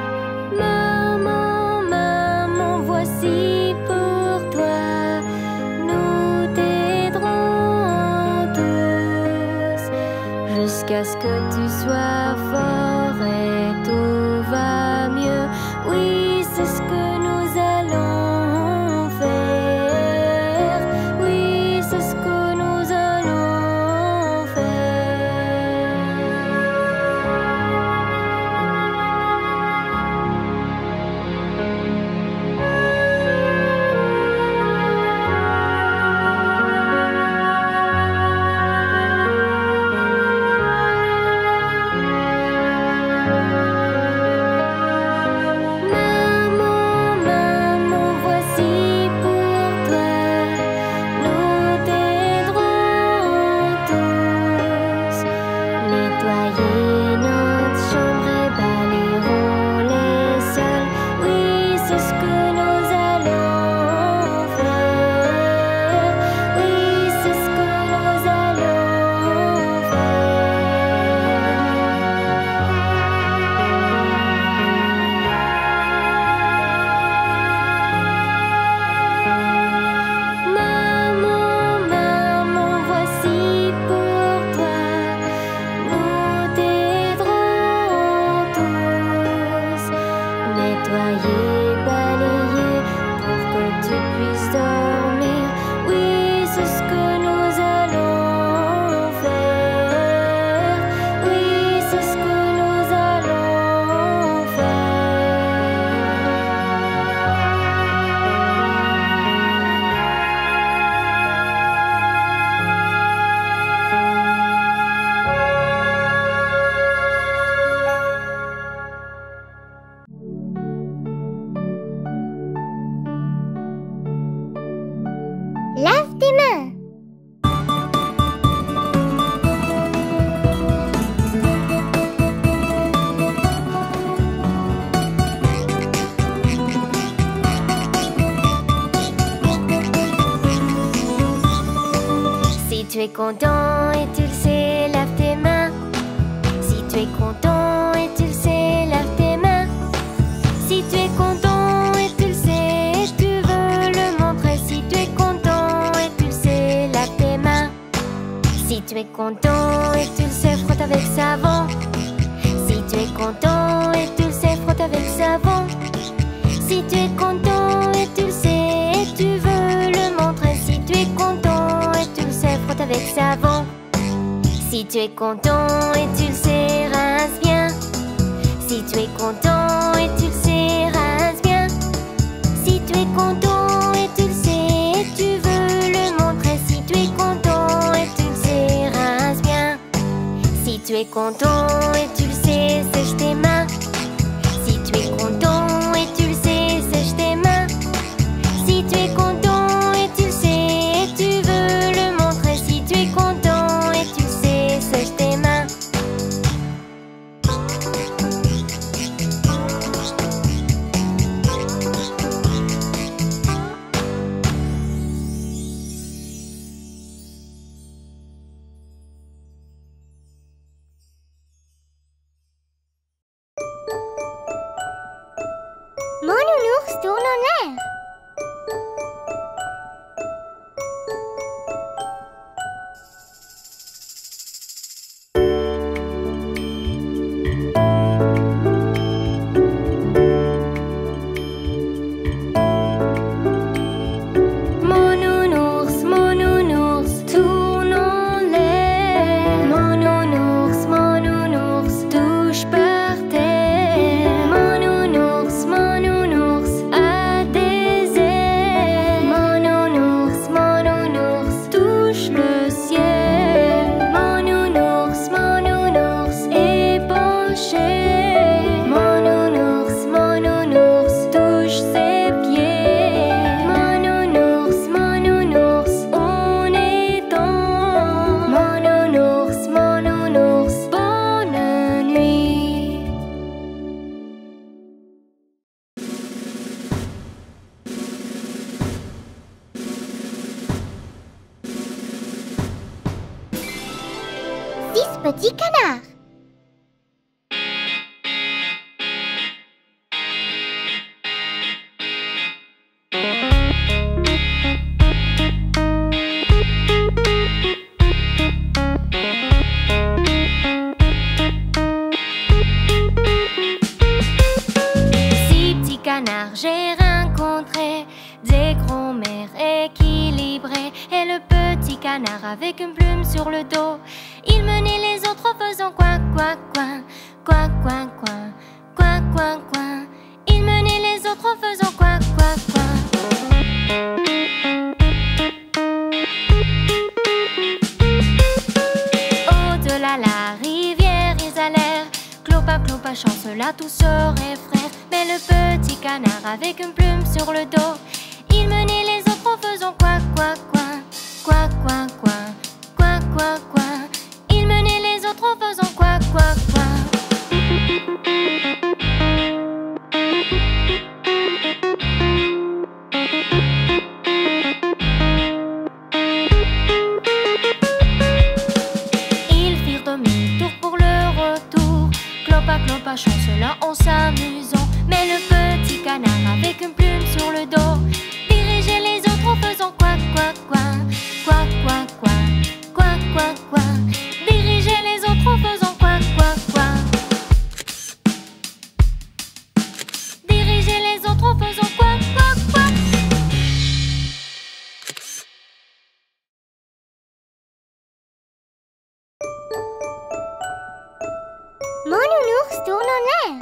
Maman, maman, voici pour toi, nous t'aiderons tous, jusqu'à ce que tu sois fort et tout va mieux. Oui, c'est ce que nous allons faire. Oui, c'est ce que nous allons faire. Maman, maman, voici pour toi, nous t'aiderons tous. Nettoyer notre chambre et balayerons les sols. Oui, c'est ce que nous allons faire. Oui, c'est ce que nous allons Maman, maman, voici pour toi, nous t'aiderons tous. Nettoyer, balayer pour que tu puisses dormir. Oui, c'est ce que nous allons faire. Oui, c'est ce que nous allons Lave tes mains. Si tu es content et tu le sais, lave tes mains. Si tu es content et tu le sais, lave tes mains. Si tu es content et tu le sais, et tu veux le montrer. Si tu es content et tu le sais, lave tes mains. Si tu es content et tu le sais, frotte avec savon. Si tu es content et tu le sais, frotte avec savon. Si tu es content et tu le sais, et tu veux le montrer. Si tu es content et tu le sais, frotte avec savon. Si tu es content et tu le sais, rince bien. Si tu es content et tu le sais, rince bien. Si tu es content et tu le sais, et tu veux le montrer. Si tu es content et tu le sais, rince bien. Si tu es content et tu le sais, sèche tes mains. Si tu es content et tu le sais, sèche tes mains. Si tu es content et tu le sais, et tu veux le montrer. Si tu es content et tu le sais, sèche tes mains. Mon nounours tourne en l'air. Mon nounours, tourne en l'air. Mon nounours, touche par terre. Mon nounours, a des petit canard. J'ai rencontré des grands-mères équilibrées et le petit canard avec une plume sur le dos. Il menait les autres en faisant coin, coin, coin, coin, coin, coin, coin, coin, coin. Il menait les autres en faisant coin, coin, coin. Au-delà la rivière, ils allèrent. Clopin, clopin, chancela, tous sœurs et frères. Mais le petit canard avec une plume sur le dos, il menait les autres en faisant coin, coin, coin, coin, coin, coin, coin, coin, coin. Il menait les autres en faisant coin, coin, coin. Ils firent demi-tour pour le retour. Clopin, clopin, chancela en s'amusant. Mais le petit canard avec une plume sur le dos dirigeait les autres en faisant coin, coin, coin, coin, coin, coin, coin, coin, coin. Dirigeait les autres en faisant coin, coin, coin. Dirigeait les autres en faisant coin, coin, coin. Mon nounours tourne en l'air.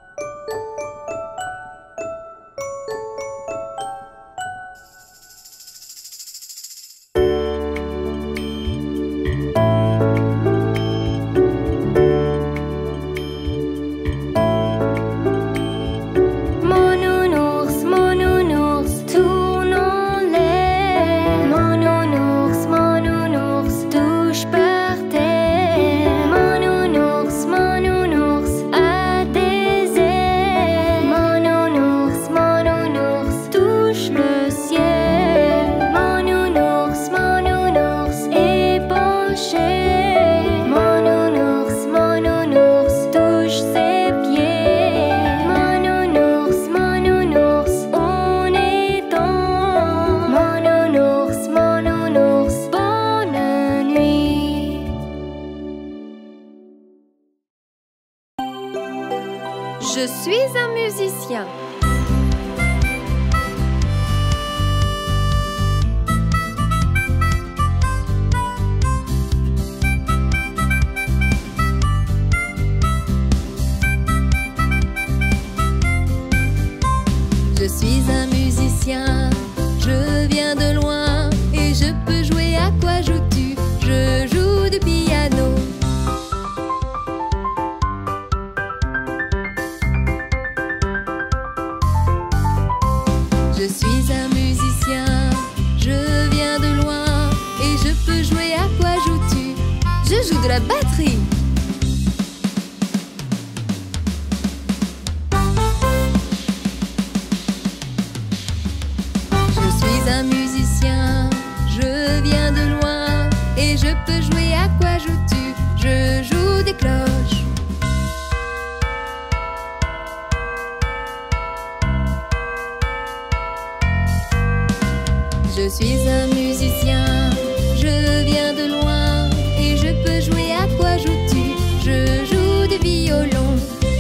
Je suis un musicien. Je suis un musicien, je viens de loin et je peux jouer. À quoi joues-tu? Je joue du piano. Je suis un musicien, je viens de loin et je peux jouer. À quoi joues-tu? Je joue de la batterie. Je suis un musicien, je viens de loin et je peux jouer. À quoi joues-tu? Je joue des cloches. Je suis un musicien, je viens de loin et je peux jouer. À quoi joues-tu? Je joue du violon.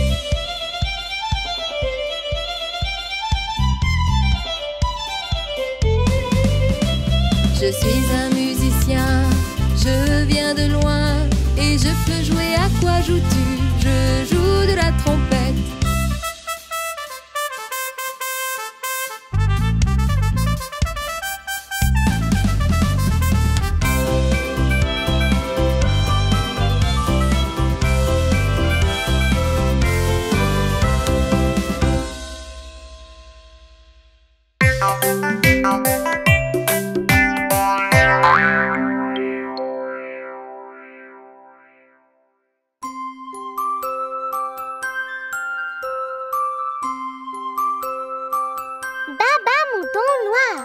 Je suis un musicien, je viens de loin et je peux jouer. À quoi joues-tu? Je joue de la trompette. Baba, mouton noir.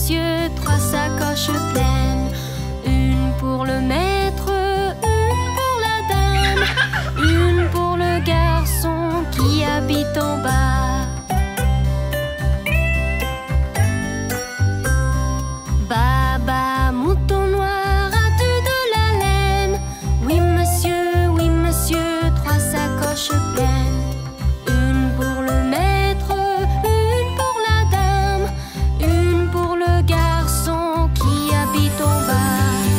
monsieur, 3 sacoches pleines. Une pour le maître, une pour la dame, une pour le garçon qui habite en bas. Baba, mouton noir, as-tu de la laine? Oui monsieur, 3 sacoches pleines. Une pour le maître, une pour la dame, une pour le garçon qui habite en bas.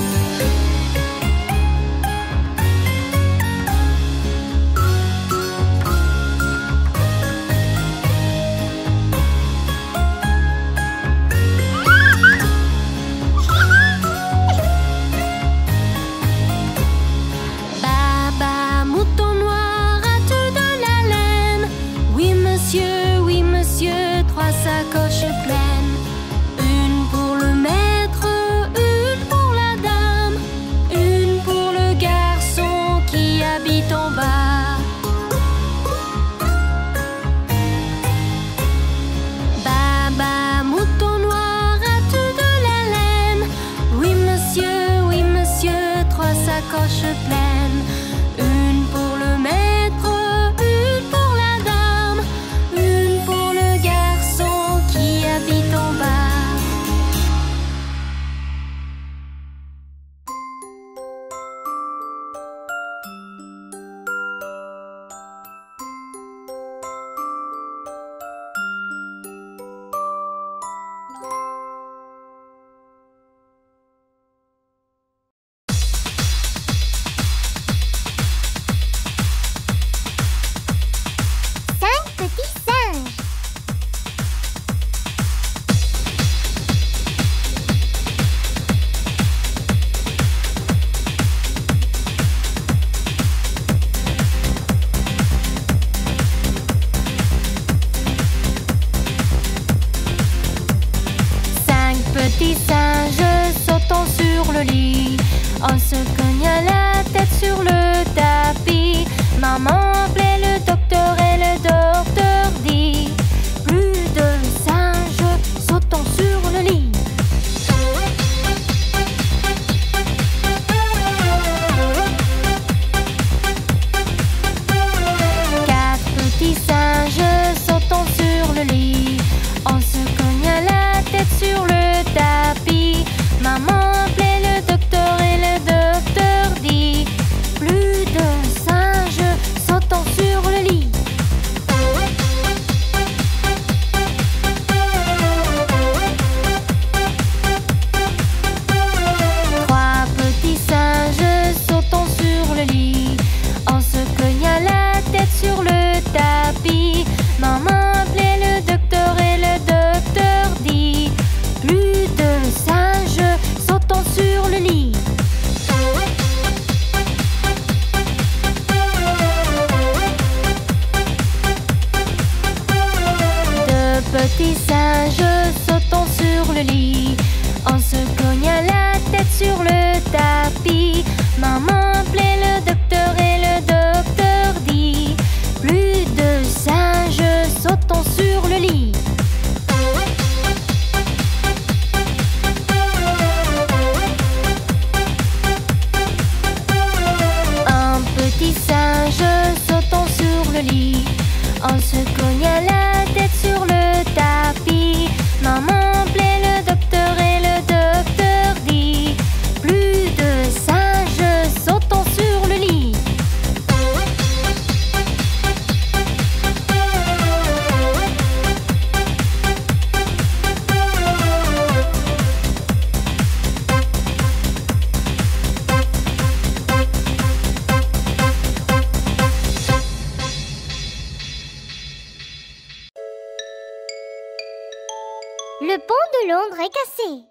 Baba, mouton noir, as-tu de la laine? Oui monsieur, 3 sacoches pleines. Une pour le maître, une pour la dame, une pour le garçon qui habite en bas. Baba, mouton noir, as-tu de la laine? Oui monsieur, 3 sacoches pleines. Une pour le maître, une pour la dame, une pour le garçon qui habite en bas. Cinq petits singes. Cinq petits singes sautant sur le lit. On se cogne la tête sur le tapis. Maman appelait le docteur et le docteur dit: plus de singes sautant sur le lit. Quatre petits singes sautant sur le lit. On se cogne la tête sur le tapis. Maman appelait le docteur et le docteur dit: plus de singes sautant sur le lit. Trois petits singes sautant sur le lit. On se cogna la tête sur le tapis. Maman appelait le docteur et le docteur dit: plus de singes sautant sur le lit. Deux petits singes sautant sur le lit. On se cogna la tête sur le tapis. Maman appelait le docteur et le docteur dit: plus de singes sautant sur le lit. Un petit singe sautant sur le lit. On se cogna la tête sur le tapis. Maman appelait le docteur et le docteur dit: plus de singes sautant sur le lit. Le pont de Londres est cassé.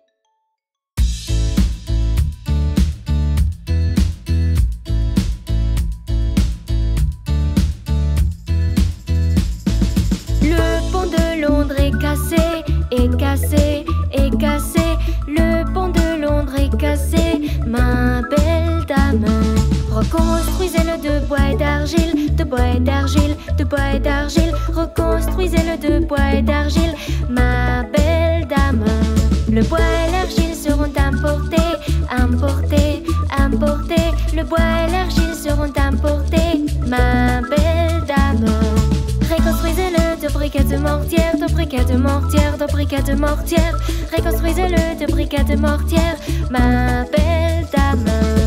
Le pont de Londres est cassé, est cassé, est cassé. Le pont de Londres est cassé, ma belle dame. Reconstruisez-le de bois et d'argile, de bois et d'argile, de bois et d'argile. Reconstruisez-le de bois et d'argile, ma belle dame. Le bois et l'argile seront importés, importés, importés. Le bois et l'argile seront importés, ma belle dame. Reconstruisez-le de briquettes de mortière, de briquettes de mortière, de briquettes de mortière. Reconstruisez-le de briquettes de mortière, ma belle dame.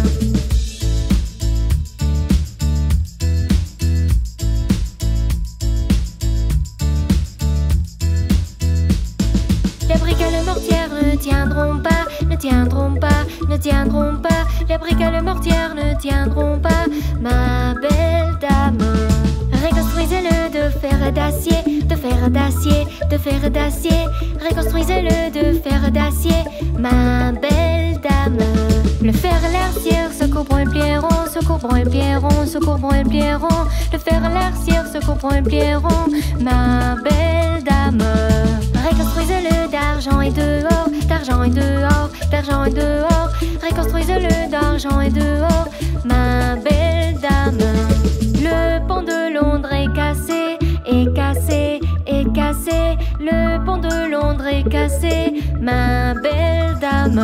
Les briques et le mortière ne tiendront pas, ne tiendront pas, ne tiendront pas. Les briques et le mortière ne tiendront pas, ma belle dame. Reconstruisez-le de fer et d'acier, de fer et d'acier, de fer et d'acier. Reconstruisez-le de fer et d'acier, ma belle dame. Le fer et l'arcière se couvront et plieront, se couvront et plieront, se couvront et plieront. Le fer et l'arcière se couvront et plieront, ma belle dame. Reconstruisez-le d'argent et dehors, d'argent et dehors, d'argent et dehors. Reconstruisez-le d'argent et dehors, ma belle dame. Le pont de Londres est cassé, est cassé, est cassé. Le pont de Londres est cassé, ma belle dame.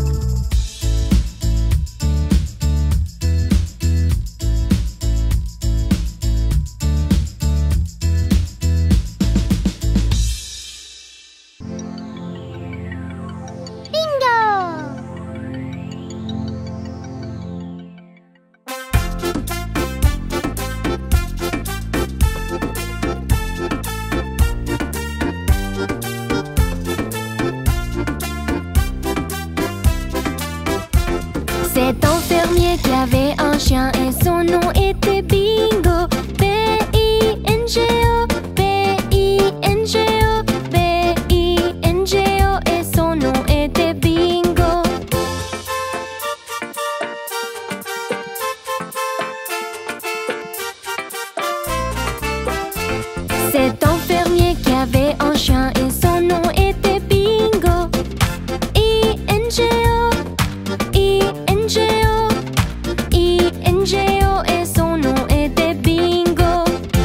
C'est un fermier qui avait un chien et son nom était Bingo. B-I-N-G-O, B-I-N-G-O, B-I-N-G-O et son nom était Bingo. C'est un fermier qui avait un chien et son nom était Bingo. I-N-G-O, I-N-G-O, I-N-G-O et son nom était Bingo.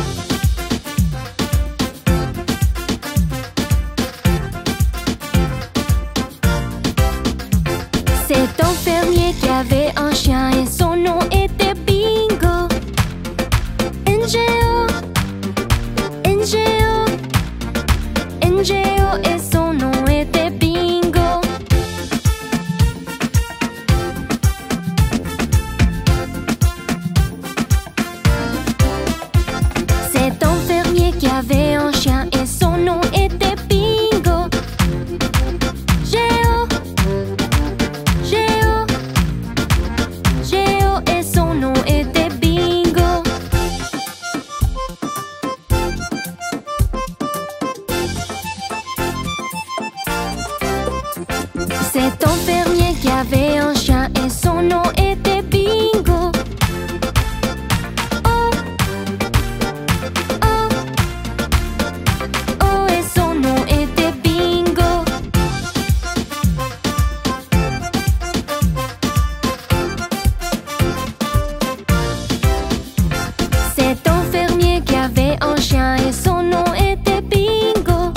C'est un fermier qui avait un chien et son nom était Bingo. N-G-O, N-G-O, N-G-O et son nom était Bingo. C'est un fermier qui avait un chien et son nom était Bingo. Géo, Géo, Géo et son nom était Bingo. C'est un fermier qui avait un chien et son nom était Bingo. Oh, oh, oh et son nom était Bingo. C'est un fermier qui avait un chien et son nom était Bingo.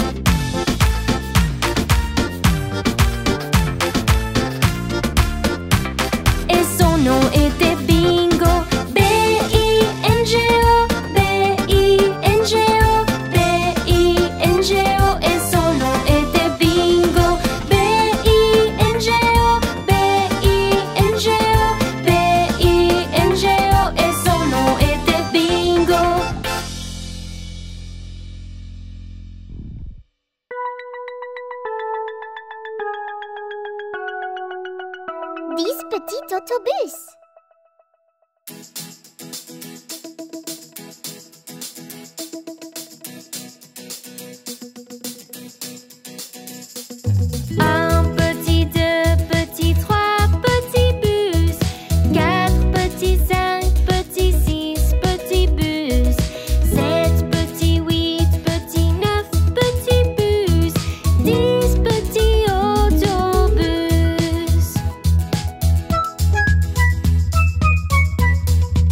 Et son nom était Bingo. B-I-N-G-O, B-I-N-G-O, B-I-N-G-O et son nom était Bingo. B-I-N-G-O, B-I-N-G-O, B-I-N-G-O et son nom était Bingo. Dix petits autobus. Un petit, deux petits, trois petits bus. Quatre petits, cinq petits, six petits bus. Sept petits, huit petits, neuf petits bus. 10 petits autobus.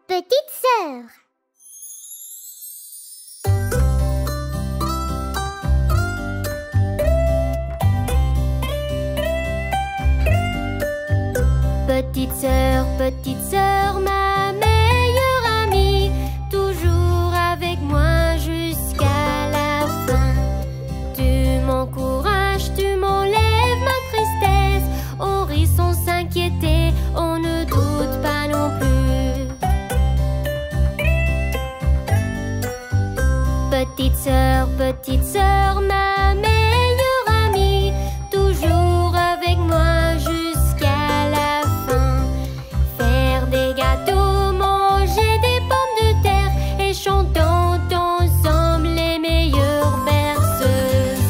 petite sœur. Petite sœur, ma meilleure amie, toujours avec moi jusqu'à la fin. Tu m'encourages, tu m'enlèves ma tristesse. On rit sans s'inquiéter, on ne doute pas non plus. Petite sœur, ma meilleure amie, toujours avec moi jusqu'à la fin. Faire des gâteaux, manger des pommes de terre et chantons ensemble les meilleures berceuses.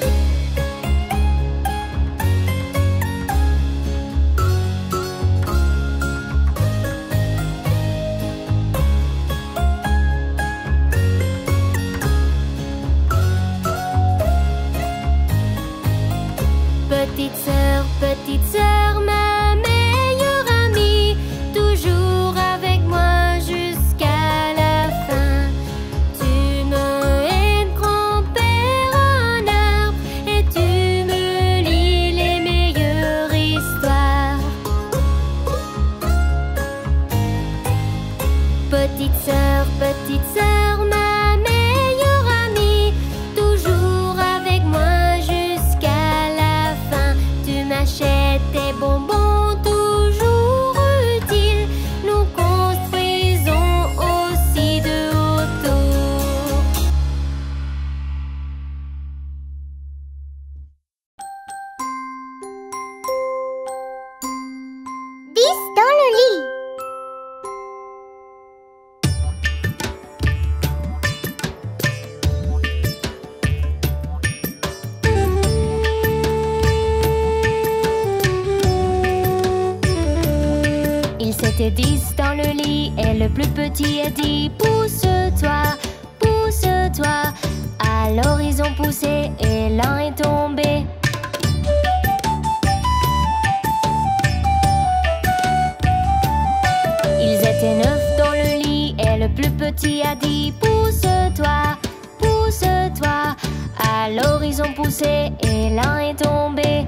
Petite sœur, ma meilleure amie, toujours avec moi jusqu'à la fin. Tu me aides, grand-père, un arbre, et tu me lis les meilleures histoires. Petite sœur, ma meilleure amie, toujours avec moi jusqu'à la fin. Tu m'achètes des bonbons toujours utiles. Nous construisons aussi de autour. Dix dans le lit. Ils étaient 10 dans le lit et le plus petit a dit: pousse-toi, pousse-toi. Alors ils ont poussé et l'un est tombé. Ils étaient 9 dans le lit et le plus petit a dit: pousse-toi, pousse-toi. Alors ils ont poussé et l'un est tombé.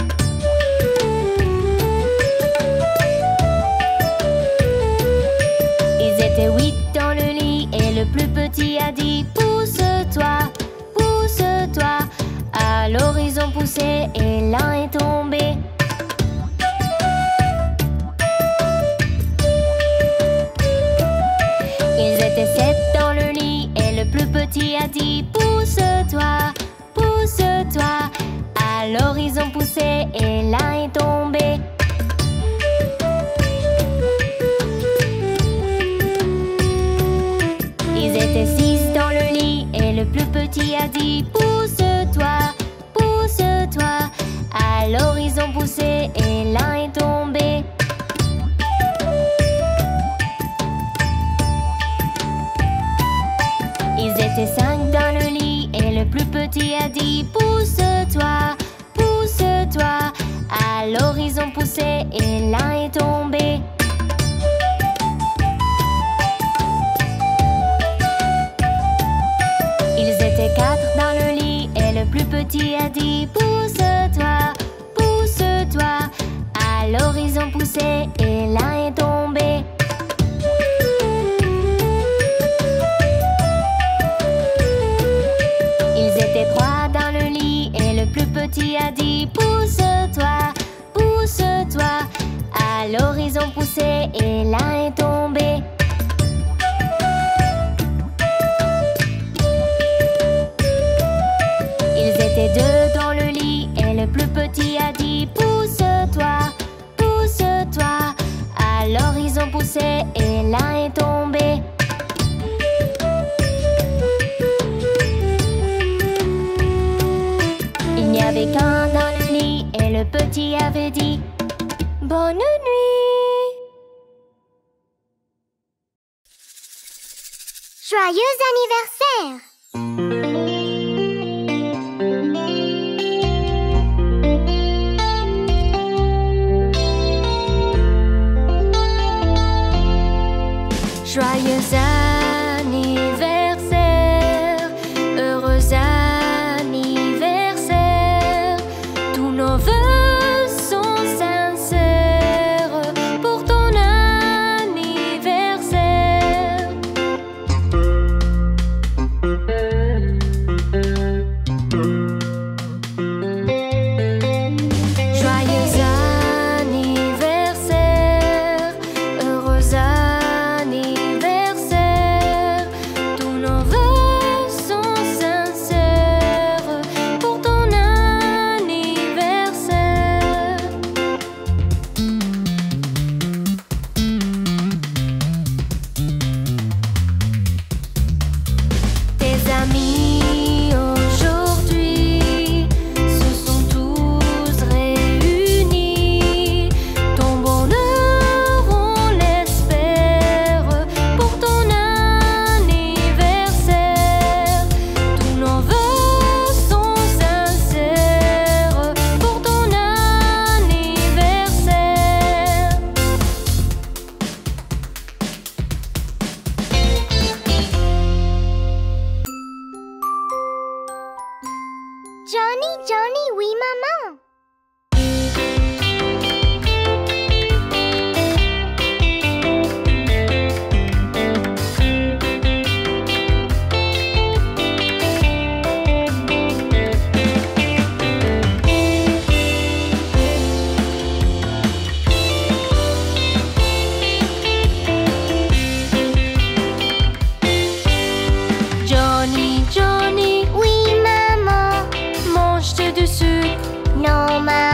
Ils étaient 8 dans le lit et le plus petit a dit: pousse-toi, pousse-toi. Alors ils ont poussé et l'un est tombé. Ils étaient 7 dans le lit et le plus petit a dit: pousse-toi, pousse-toi. Alors ils ont poussé et l'un est tombé. Ils étaient 6 dans le lit et le plus petit a dit: pousse-toi, pousse-toi. Alors ils ont poussé et l'un est tombé. Ils étaient 5 dans le lit et le plus petit a dit: pousse-toi, pousse-toi. Alors ils ont poussé et l'un est tombé. Ils étaient 4 dans le lit et le plus petit a dit: pousse-toi, pousse-toi. Alors ils ont poussé et l'un est tombé. Ils étaient 3 dans le lit et le plus petit a dit: pousse-toi, pousse-toi. Alors ils ont poussé et l'un est tombé. Ils étaient 2 dans le lit et le plus petit a dit: pousse-toi, pousse-toi. Alors ils ont poussé et l'un est tombé. Il n'y avait qu'un dans le lit et le petit avait dit: bonne nuit. Joyeux anniversaire! Joyeux anniversaire, heureux anniversaire. Tous nos vœux sont sincères pour ton anniversaire. Joyeux anniversaire, heureux anniversaire. Tous nos vœux sont sincères pour ton anniversaire. Tes amis aujourd'hui se sont tous réunis. Ton bonheur, on l'espère pour ton anniversaire. Tous nos vœux sont sincères pour ton anniversaire. Johnny, Johnny, oui maman. Johnny, Johnny, Oui maman. mange-tu du sucre? Non maman.